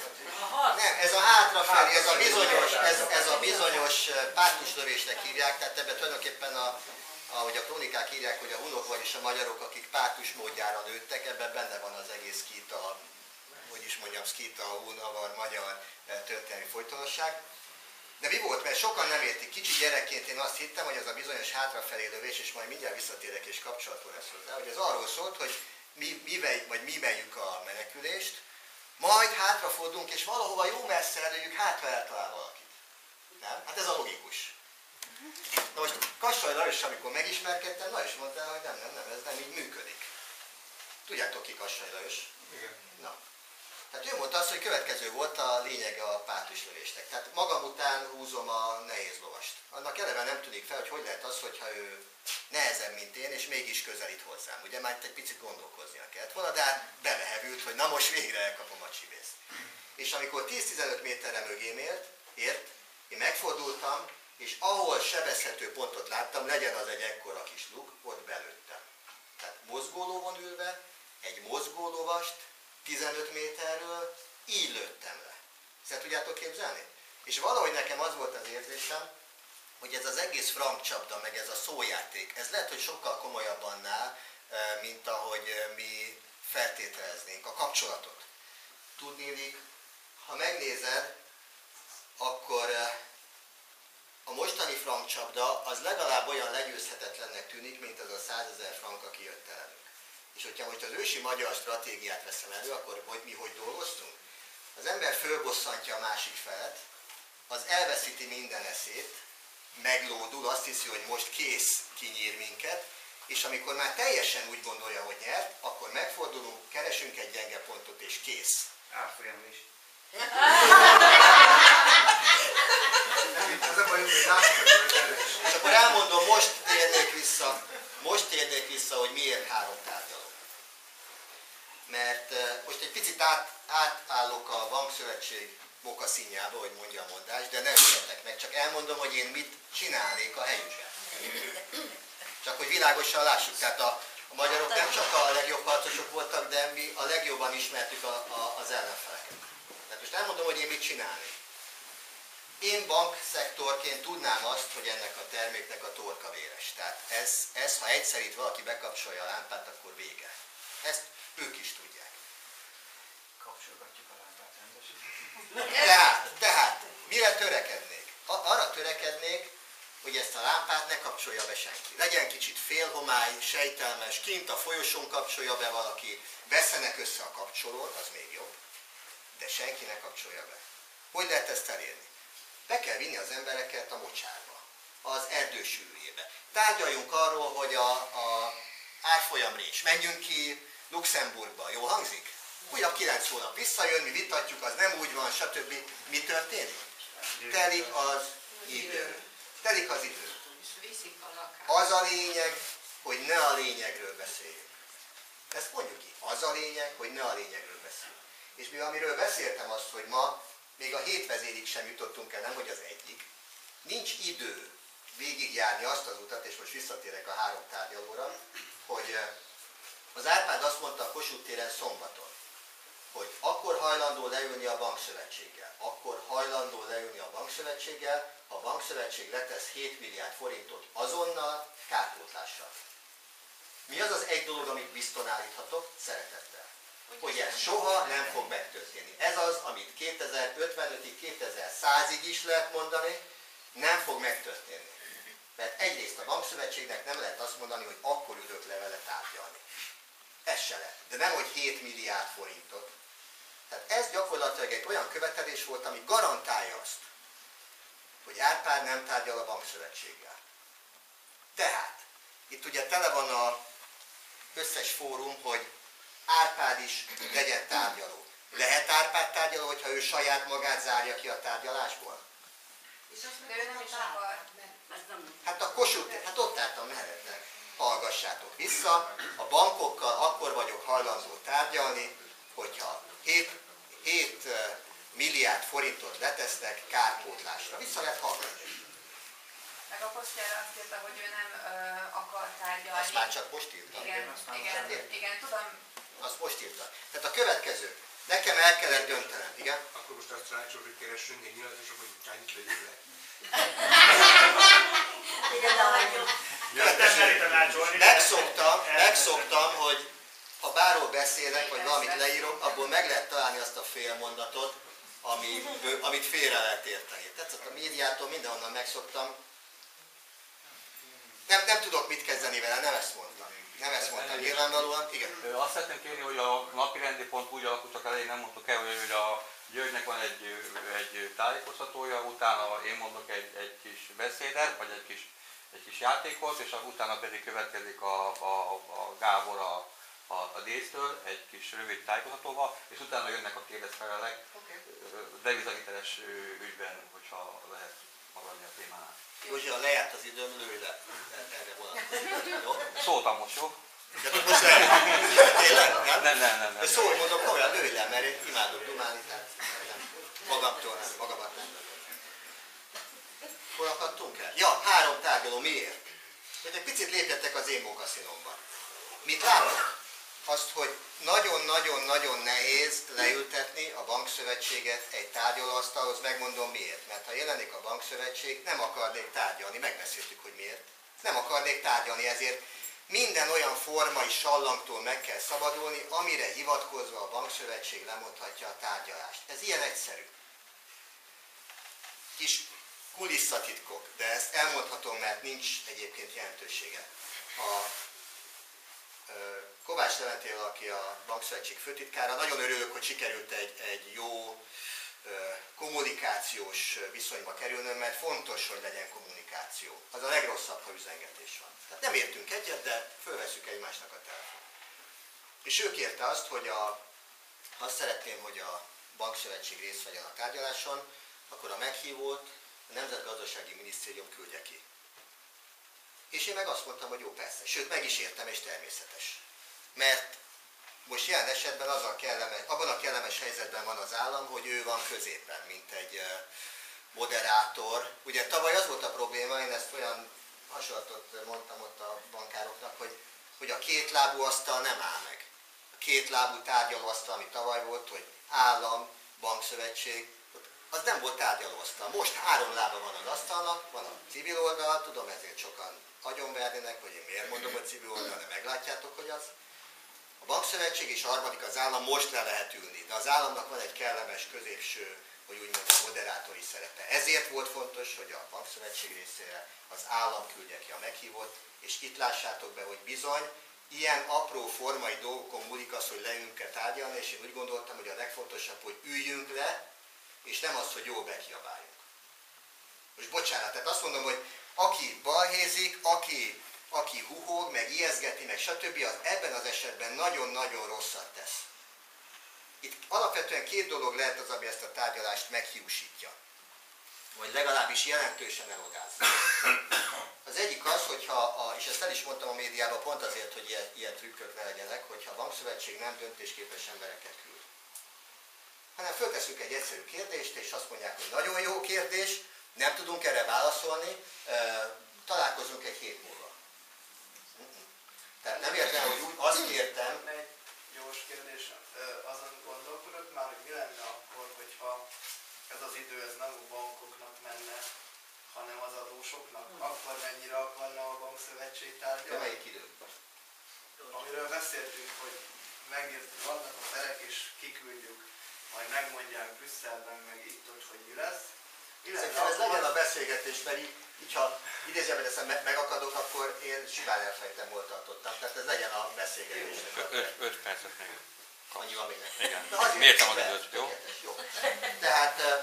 Nem, ez a hátrafelé, ez a bizonyos, ez, ez a bizonyos pártuslövésnek hívják, tehát ebben tulajdonképpen a, ahogy a krónikák írják, hogy a hunok, vagyis a magyarok, akik pártus módjára nőttek, ebben benne van az egész szkíta, hogy is mondjam, szkíta, hun, avar, magyar történelmi folytonosság. De mi volt? Mert sokan nem értik. Kicsi gyerekként én azt hittem, hogy ez a bizonyos hátrafelé lövés, és majd mindjárt visszatérek és kapcsolatban lesz hozzá, hogy ez arról szólt, hogy mi, mivel, vagy mi megyünk a menekülést, majd hátrafordulunk, és valahova jó messze előjük, hátra eltalál valakit. Nem? Hát ez a logikus. Na most Kassai Lajos, amikor megismerkedtem, Lajos mondta, hogy nem, nem, nem, ez nem így működik. Tudjátok ki Kassai Lajos? Igen. Na. Tehát ő mondta azt, hogy következő volt a lényege a pártuslövésnek. Tehát magam után húzom a nehéz lovast. Annak eleve nem tűnik fel, hogy hogy lehet az, hogyha ő nehezebb, mint én, és mégis közelít hozzám. Ugye már egy picit gondolkoznia kellett volna, de hát belehevült, hogy na most végre elkapom a csibészt. És amikor tíz-tizenöt méterre mögém ért, ért, én megfordultam, és ahol sebezhető pontot láttam, legyen az egy ekkora kis luk, ott belőttem. Tehát mozgólóvon ülve, egy mozgólovast, tizenöt méterről, így lőttem le. Ezt tudjátok képzelni? És valahogy nekem az volt az érzésem, hogy ez az egész Frank Csapda, meg ez a szójáték, ez lehet, hogy sokkal komolyabb annál, mint ahogy mi feltételeznénk a kapcsolatot. Tudnélik, ha megnézed, akkor a mostani Frank Csapda az legalább olyan legyőzhetetlennek tűnik, mint az a százezer frank, aki jött el. És hogyha most az ősi magyar stratégiát veszem elő, akkor hogy mi hogy dolgoztunk? Az ember fölbosszantja a másik felet, az elveszíti minden eszét, meglódul, azt hiszi, hogy most kész, kinyír minket, és amikor már teljesen úgy gondolja, hogy nyert, akkor megfordulunk, keresünk egy gyenge pontot, és kész. Árfolyam is. Nem, ez a baj, hogy látszik, hogy erős. És akkor elmondom, most térnék vissza, most térnék vissza, hogy miért három tárgyaló. Mert uh, most egy picit át, átállok a Bankszövetség mokaszínjába, hogy mondja a mondás, de ne öljetek meg, csak elmondom, hogy én mit csinálnék a helyükben. Csak hogy világosan lássuk, tehát a, a magyarok nem csak a legjobb harcosok voltak, de mi a legjobban ismertük a, a, az ellenfeleket. Tehát most elmondom, hogy én mit csinálnék. Én bankszektorként tudnám azt, hogy ennek a terméknek a torka véres. Tehát ez, ez, ha egyszer itt valaki bekapcsolja a lámpát, akkor vége. Ezt ők is tudják. Kapcsolgatjuk a lámpát rendesen. Tehát, tehát mire törekednék? Arra törekednék, hogy ezt a lámpát ne kapcsolja be senki. Legyen kicsit félhomály, sejtelmes, kint a folyosón kapcsolja be valaki, veszenek össze a kapcsolót, az még jobb, de senki ne kapcsolja be. Hogy lehet ezt elérni? Be kell vinni az embereket a mocsárba, az erdősülőjébe. Tárgyaljunk arról, hogy a, a árfolyamrés, menjünk ki Luxemburgba, jól hangzik? Újabb kilenc hónap visszajönni, vitatjuk, az nem úgy van, stb. Mi történik? Telik az idő. Telik az idő. Az a lényeg, hogy ne a lényegről beszéljünk. Ezt mondjuk ki. Az a lényeg, hogy ne a lényegről beszéljünk. És mi, amiről beszéltem azt, hogy ma még a hét vezérig sem jutottunk el, nem hogy az egyik. Nincs idő végigjárni azt az utat, és most visszatérek a három tárgyalóra, hogy az Árpád azt mondta a Kossuth téren szombaton, hogy akkor hajlandó leülni a bankszövetséggel, akkor hajlandó leülni a bankszövetséggel, ha a bankszövetség letesz hét milliárd forintot azonnal kárpótlással. Mi az az egy dolog, amit bizton állíthatok? Szeretettel. Hogy ez soha nem fog megtörténni. Ez az, amit kétezer-ötvenötig, kétezer-százig is lehet mondani, nem fog megtörténni. Mert egyrészt a bankszövetségnek nem lehet azt mondani, hogy akkor ülök le vele tárgyalni. Ez se lehet. De nem, hogy hét milliárd forintot. Tehát ez gyakorlatilag egy olyan követelés volt, ami garantálja azt, hogy Árpád nem tárgyal a bankszövetséggel. Tehát, itt ugye tele van az összes fórum, hogy Árpád is legyen tárgyaló. Lehet Árpád tárgyaló, hogyha ő saját magát zárja ki a tárgyalásból? De ő nem is akar. Hát a Kossuth, hát ott álltam merednek. Hallgassátok vissza, a bankokkal akkor vagyok hajlandó tárgyalni, hogyha hét milliárd forintot letesznek kárpótlásra. Vissza lehet hallgatni. Meg a Postjára azt írta, hogy ő nem ö, akar tárgyalni. Azt már csak most írtam. Igen, igen, igen, igen, tudom. Azt most írtam. Tehát a következő. Nekem el kellett döntenem, igen? Akkor most azt rácsol, hogy keressünk egy nyilatosok, hogy csányit vegyük le. Igen, de hagyjuk. Megszoktam, megszoktam, hogy ha bárhol beszélek, vagy valamit leírok, abból meg lehet találni azt a fél mondatot, ami, amit félre lehet érteni. Tetszett a médiától, mindenhonnan megszoktam. Nem, nem tudok mit kezdeni vele, nem ezt mondtam. Nem ezt mondtam, nyilvánvalóan. Igen. Azt szeretném kérni, hogy a napi rendi pont úgy alakult, csak elején nem mondtuk el, hogy a Györgynek van egy, egy tájékoztatója, utána én mondok egy, egy kis beszédet, vagy egy kis, egy kis játékot, és utána pedig következik a, a, a Gábor a, a, a dísztől egy kis rövid tájékoztatóval, és utána jönnek a kérdezfelelek devizahiteles ügyben, hogyha lehet maradni a témánál. Józsi, ha lejárt az időm, lőj le. Erre vonatkozik. Jó? Szóltam most, jó? De most lehet. Tényleg? Nem? Nem, nem, nem. nem. Szól, mondom, olyan lőj le, mert én imádok dumálni, tehát nem. Magamtól nem, magamat nem. Hol akadtunk el? Ja, három tárgyaló, miért? Hogy egy picit lépjetek az én mokaszinomba. Mit látok? Azt, hogy nagyon-nagyon-nagyon nehéz leültetni a bankszövetséget egy tárgyalóasztalhoz, megmondom miért. Mert ha jelenik a bankszövetség, nem akarnék tárgyalni, megbeszéltük, hogy miért. Nem akarnék tárgyalni, ezért minden olyan formai sallangtól meg kell szabadulni, amire hivatkozva a bankszövetség lemondhatja a tárgyalást. Ez ilyen egyszerű. Kis kulisszatitkok, de ezt elmondhatom, mert nincs egyébként jelentősége. A Kovács Leventével, aki a bankszövetség főtitkára, nagyon örülök, hogy sikerült egy, egy jó kommunikációs viszonyba kerülnöm, mert fontos, hogy legyen kommunikáció. Az a legrosszabb, ha üzengetés van. Tehát nem értünk egyet, de fölveszünk egymásnak a telefon. És ő kérte azt, hogy a, azt szeretném, hogy a bankszövetség részt vegyen a tárgyaláson, akkor a meghívót a Nemzetgazdasági Minisztérium küldje ki. És én meg azt mondtam, hogy jó, persze. Sőt, meg is értem, és természetes. Mert most jelen esetben az a kellemes, abban a kellemes helyzetben van az állam, hogy ő van középen, mint egy moderátor. Ugye tavaly az volt a probléma, én ezt olyan hasonlatot mondtam ott a bankároknak, hogy, hogy a kétlábú asztal nem áll meg. A kétlábú tárgyalóasztal, ami tavaly volt, hogy állam, bankszövetség, az nem volt tárgyalóasztal. Most három lába van az asztalnak, van a civil oldal, tudom, ezért sokan agyonvernének, hogy én miért mondom, hogy civil oldal, de meglátjátok, hogy az. A bankszövetség és a harmadik az állam, most le lehet ülni, de az államnak van egy kellemes középső hogy úgy mondjam, moderátori szerepe. Ezért volt fontos, hogy a bankszövetség részére az állam küldje ki a meghívót, és itt lássátok be, hogy bizony, ilyen apró formai dolgokon múlik az, hogy leülünk-e tárgyalni, és én úgy gondoltam, hogy a legfontosabb, hogy üljünk le, és nem az, hogy jól bekiabáljunk. Most bocsánat, tehát azt mondom, hogy aki balhézik, aki, aki huhog, meg ijeszgeti, meg stb., az ebben az esetben nagyon-nagyon rosszat tesz. Itt alapvetően két dolog lehet az, ami ezt a tárgyalást meghiúsítja. Vagy legalábbis jelentősen elodázza. Az egyik az, hogyha, a, és ezt el is mondtam a médiában pont azért, hogy ilyen, ilyen trükkök ne legyenek, hogyha a bankszövetség nem döntésképes embereket küld. Hanem fölteszünk egy egyszerű kérdést, és azt mondják, hogy nagyon jó kérdés, nem tudunk erre válaszolni, találkozunk egy hét múlva. Tehát nem értem, hogy úgy azt kértem. Egy gyors kérdés, azon gondolkodott már, hogy mi lenne akkor, hogyha ez az idő ez nem a bankoknak menne, hanem az adósoknak, akkor mennyire akarna a bankszövetség tárgyalni? De melyik idő? Amiről beszéltünk, hogy megírt, vannak a felek és kiküldjük, majd megmondják Brüsszelben meg itt, hogy, hogy mi lesz. Szerintem ez legyen a beszélgetés, mert így, így ha idézőjelben eszem megakadok, akkor én simán elfelejtem, hol tartottam. Tehát ez legyen a beszélgetés. öt percet még. Annyi van még nekem. Igen. Mértem az időt, jó? jó? Tehát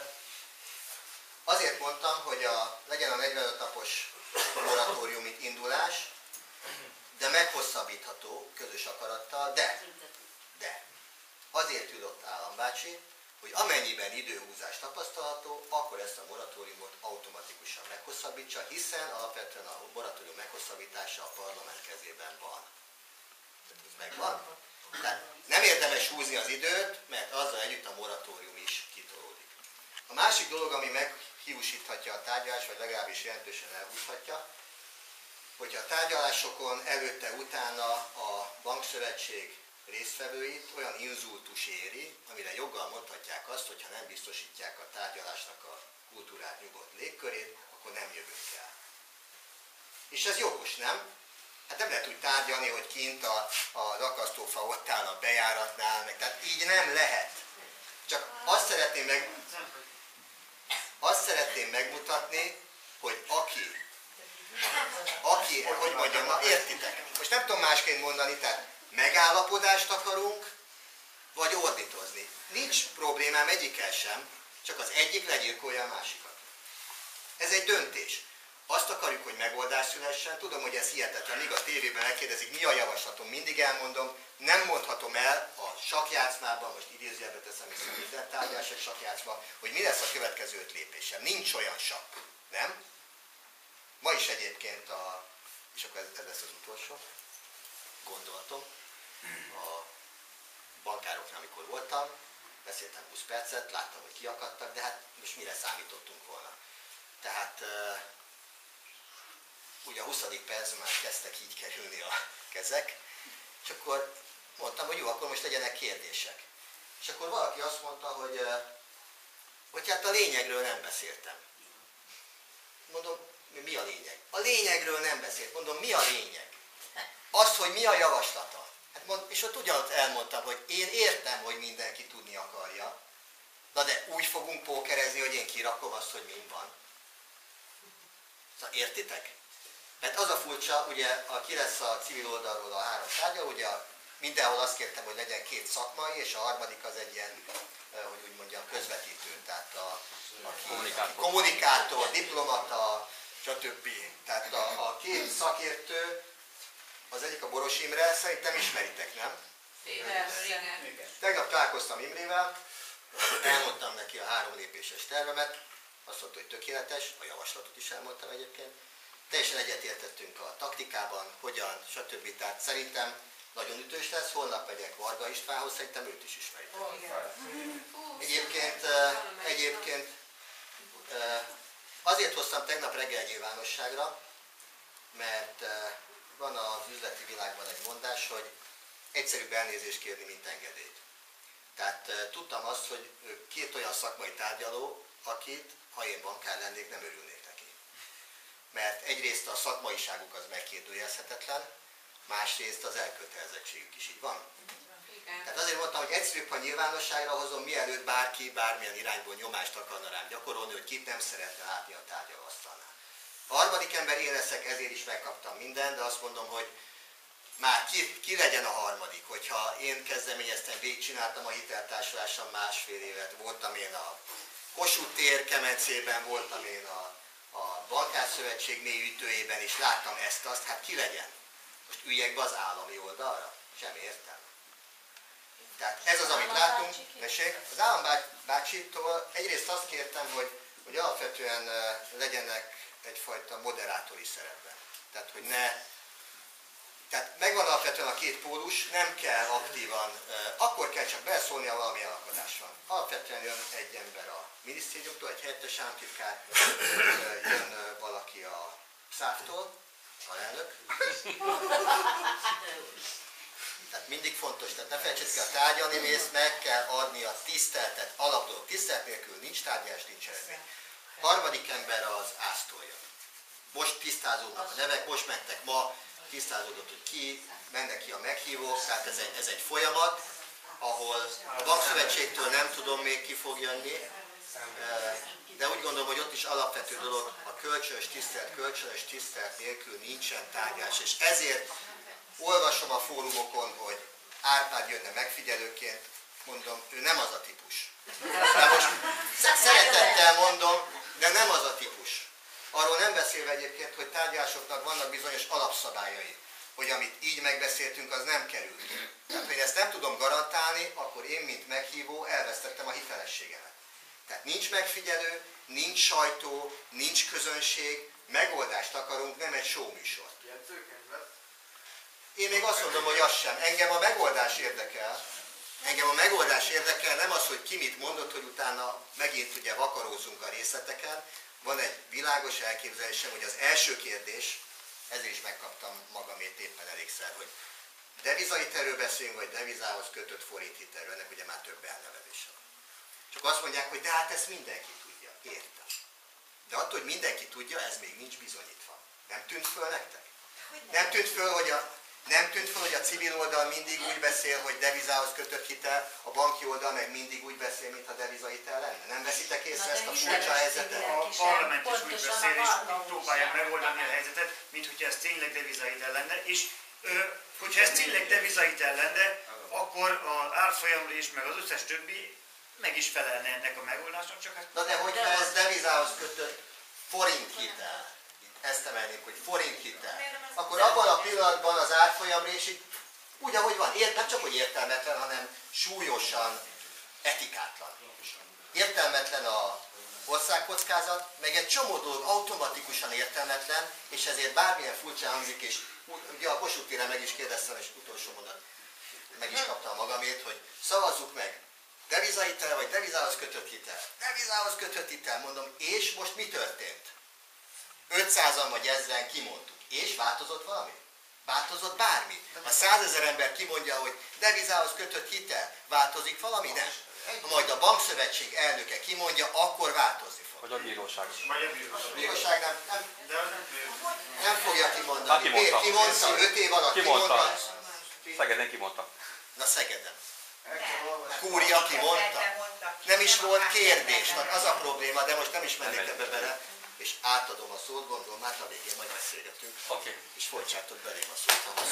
azért mondtam, hogy a, legyen a negyvenöt napos moratóriumi indulás, de meghosszabbítható közös akarattal, de, de azért ül ott állambácsi, hogy amennyiben időhúzás tapasztalható, akkor ezt a moratóriumot automatikusan meghosszabbítsa, hiszen alapvetően a moratórium meghosszabbítása a parlament kezében van. Tehát ez megvan. Tehát nem érdemes húzni az időt, mert azzal együtt a moratórium is kitolódik. A másik dolog, ami meghiúsíthatja a tárgyalást, vagy legalábbis jelentősen elhúzhatja, hogy a tárgyalásokon előtte-utána a bankszövetség résztvevőit olyan inzultus éri, amire joggal mondhatják azt, hogy ha nem biztosítják a tárgyalásnak a kultúrát, nyugodt légkörét, akkor nem jövünk el. És ez jogos, nem? Hát nem lehet úgy tárgyalni, hogy kint a, a rakasztófa ott áll a bejáratnál, meg, tehát így nem lehet. Csak azt szeretném, meg, azt szeretném megmutatni, hogy aki, aki, hogy mondjam, na értitek? Most nem tudom másként mondani, tehát megállapodást akarunk, vagy ordítozni. Nincs problémám egyikkel sem, csak az egyik legyilkolja a másikat. Ez egy döntés. Azt akarjuk, hogy megoldás szülessen. Tudom, hogy ez hihetetlen. Míg a tévében megkérdezik, mi a javaslatom, mindig elmondom, nem mondhatom el a sakkjátszmában, most idézőjelbe teszem, hiszen minden tárgyás egy sakkjátszma, hogy mi lesz a következő öt lépésem. Nincs olyan sakk, nem? Ma is egyébként a, és akkor ez, ez lesz az utolsó gondolatom, a bankároknál, amikor voltam, beszéltem húsz percet, láttam, hogy kiakadtak, de hát most mire számítottunk volna. Tehát uh, ugye a huszadik percben már kezdtek így kerülni a kezek, és akkor mondtam, hogy jó, akkor most legyenek kérdések. És akkor valaki azt mondta, hogy, uh, hogy hát a lényegről nem beszéltem. Mondom, mi a lényeg? A lényegről nem beszélt. Mondom, mi a lényeg? Az, hogy mi a javaslata. Hát mond, és ott ugyanott elmondtam, hogy én értem, hogy mindenki tudni akarja. Na de úgy fogunk pókerezni, hogy én kirakom azt, hogy mi van. Szóval értitek? Mert az a furcsa, ugye a, ki lesz a civil oldalról a három tárgyal, ugye mindenhol azt kértem, hogy legyen két szakmai, és a harmadik az egy ilyen, hogy úgy mondjam, közvetítő, tehát a, a kommunikátor. kommunikátor, diplomata, stb. Tehát a, a két szakértő, az egyik a Boros Imre, szerintem ismeritek, nem? Igen. Tegnap találkoztam Imrével, elmondtam neki a három lépéses tervemet, azt mondta, hogy tökéletes, a javaslatot is elmondtam egyébként. Teljesen egyetértettünk a taktikában, hogyan, stb. Tehát szerintem nagyon ütős lesz, holnap megyek Varga Istvánhoz, szerintem őt is ismeritek. Egyébként, egyébként azért hoztam tegnap reggel nyilvánosságra, mert van az üzleti világban egy mondás, hogy egyszerűbb elnézést kérni, mint engedélyt. Tehát tudtam azt, hogy két olyan szakmai tárgyaló, akit, ha én bankár lennék, nem örülnék neki. Mert egyrészt a szakmaiságuk az megkérdőjelezhetetlen, másrészt az elkötelezettségük is így van. Tehát azért mondtam, hogy egyszerűbb, ha nyilvánosságra hozom, mielőtt bárki bármilyen irányból nyomást akarna rám gyakorolni, hogy kit nem szeretne látni a tárgyalóasztalnál. A harmadik ember én leszek, ezért is megkaptam mindent, de azt mondom, hogy már ki, ki legyen a harmadik, hogyha én kezdeményeztem, végigcsináltam a hiteltársulással másfél évet, voltam én a Kossuth tér kemencében, voltam én a, a Bankárszövetség mélyütőjében, és láttam ezt-azt, hát ki legyen? Most üljek be az állami oldalra? Semmi értelme. Tehát ez az, amit látunk. Tessék, az állambácsitól egyrészt azt kértem, hogy, hogy alapvetően legyenek egyfajta moderátori szerepben. Tehát, hogy ne... Tehát megvan alapvetően a két pólus, nem kell aktívan, akkor kell csak beleszólni, ha valami elakadás van. Alapvetően jön egy ember a minisztériumtól, egy helyettes államtitkár, jön valaki a száftól, alelnök. Tehát mindig fontos, tehát ne felejtsék el, a tárgyalni mész, meg kell adni a tiszteltet, alapdolog. Tisztelt nélkül nincs tárgyalás, nincs eredmény. Harmadik ember az ásztól jön. Most tisztázódnak a nevek, most mentek ma, tisztázódott, hogy ki, mennek ki a meghívók, tehát ez egy, ez egy folyamat, ahol a Bankszövetségtől nem tudom még ki fog jönni, de úgy gondolom, hogy ott is alapvető dolog, a kölcsönös tisztelet, kölcsönös tisztelet nélkül nincsen tárgyalás, és ezért olvasom a fórumokon, hogy Árpád jönne megfigyelőként, mondom, ő nem az a típus. De most szeretettel mondom, de nem az a típus. Arról nem beszélve egyébként, hogy tárgyalásoknak vannak bizonyos alapszabályai, hogy amit így megbeszéltünk, az nem kerül. Tehát, hogy ezt nem tudom garantálni, akkor én, mint meghívó, elvesztettem a hitelességemet. Tehát nincs megfigyelő, nincs sajtó, nincs közönség, megoldást akarunk, nem egy show műsor. Én még azt mondom, hogy az sem. Engem a megoldás érdekel. Engem a megoldás érdekel, nem az, hogy ki mit mondott, hogy utána megint ugye vakarózunk a részleteken. Van egy világos elképzelésem, hogy az első kérdés, ezért is megkaptam magamét éppen elégszer, hogy devizahitelről beszélünk, vagy devizához kötött forinthitelről, ennek ugye már több elnevezése van. Csak azt mondják, hogy de hát ezt mindenki tudja. Értem. De attól, hogy mindenki tudja, ez még nincs bizonyítva. Nem tűnt föl nektek? Nem tűnt föl, hogy a, nem tűnt föl, hogy a civil oldal mindig úgy beszél, hogy devizához kötött hitel, a banki oldal meg mindig úgy beszél, mintha devizahitel lenne? Nem veszitek észre ezt a furcsa helyzetet? A parlament is úgy beszél, és próbálja megoldani a helyzetet, mint hogyha ez tényleg devizahitel lenne, és ö, hogyha ez tényleg devizahitel lenne, akkor az árfolyamrés meg az összes többi meg is felelne ennek a megoldásnak, csak hát... Na de hogyha ez devizához kötött forinthitel, ezt emelnénk, hogy forinthitel, akkor abban a pillanatban az árfolyamrés így úgy, ahogy van, nem csak hogy értelmetlen, hanem súlyosan etikátlan. Értelmetlen a országkockázat, meg egy csomó dolog automatikusan értelmetlen, és ezért bármilyen furcsa hangzik, és ugye a Kossuth térre meg is kérdeztem, és utolsó mondat meg is kaptam magamért, hogy szavazzuk meg, devizahitel vagy devizához kötött hitel. Devizához kötött hitel, mondom, és most mi történt? ötszázan vagy ezren kimondtuk. És változott valami? Változott bármi? Ha százezer ember kimondja, hogy devizához kötött hitel, változik valami? Nem. Ha majd a Bankszövetség elnöke kimondja, akkor változni fog. Vagy a bíróság. Vagy a bíróság. A bíróság nem, nem, nem fogja kimondani. Hát kimondta. Miért kimondta? öt év alatt Kimondta. kimondta? Szegeden kimondta. Na Szegeden. Kúria kimondta? Nem is volt kérdés, na, az a probléma, de most nem is mennék ebbe bele. És átadom a szót, gondolom, hát a végén majd beszélgetünk. Oké. Okay. És folytsátok belém a szót, ha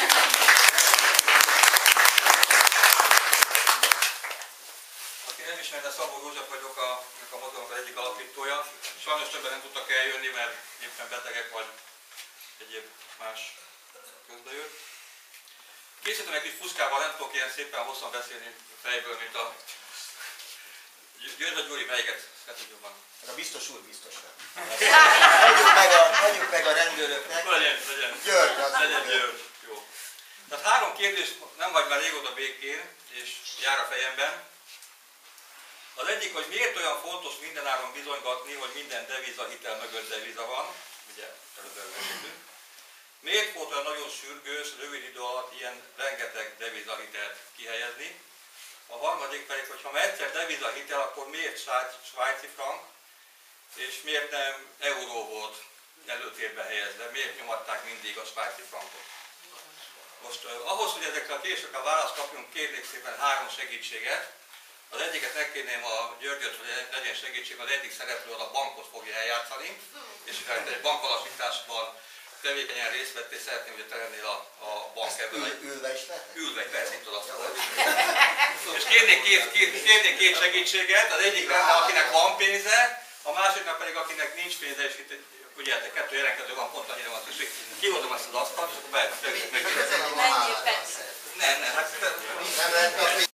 Aki nem ismerte, Szabó József vagyok, a, a mozgalomnak egyik alapítója. Sajnos többen nem tudtak eljönni, mert éppen betegek vagy egyéb más közbejött. Készítem egy kis fuszkával, nem tudok ilyen szépen hosszan beszélni fejből, mint a György vagy Gyuri, melyiket szeretnék jobban? Ez a biztos úr biztos nem. Hagyjuk meg a, hagyjuk meg a rendőröknek. Legyen, legyen. György, az legyen György. Jó. Tehát három kérdés nem vagy már régóta békén, és jár a fejemben. Az egyik, hogy miért olyan fontos mindenáron bizonygatni, hogy minden deviza hitel mögött deviza van. Ugye, előbb beszéltünk. Miért volt olyan nagyon sürgős, rövid idő alatt ilyen rengeteg devizahitelt kihelyezni? A harmadik pedig, hogy ha egyszer devizahitel, akkor miért svájci frank, és miért nem euró volt előtérbe helyezve, miért nyomatták mindig a svájci frankot? Most uh, ahhoz, hogy ezekre a kérdésekre választ kapjunk, kérnék szépen három segítséget. Az egyiket megkérném a Györgyöt, hogy legyen segítség, az egyik szereplő a bankot fogja eljátszani, és ha egy bankalapításban tevékenyen részt vett, és szeretném, hogy te lennél a, a bank ebből. Ül, ülve is lehet? Ülve, persze, itt tudod. És kérnék két, két, kérnék két segítséget, az egyik lenne, akinek van pénze, a másiknak pedig akinek nincs pénze, és itt ugye hát kettő jelenkező van, pont annyira van szükség. Kihozom ezt az asztalt, és akkor be... Mennyit Nem, nem, hát... Nem lehet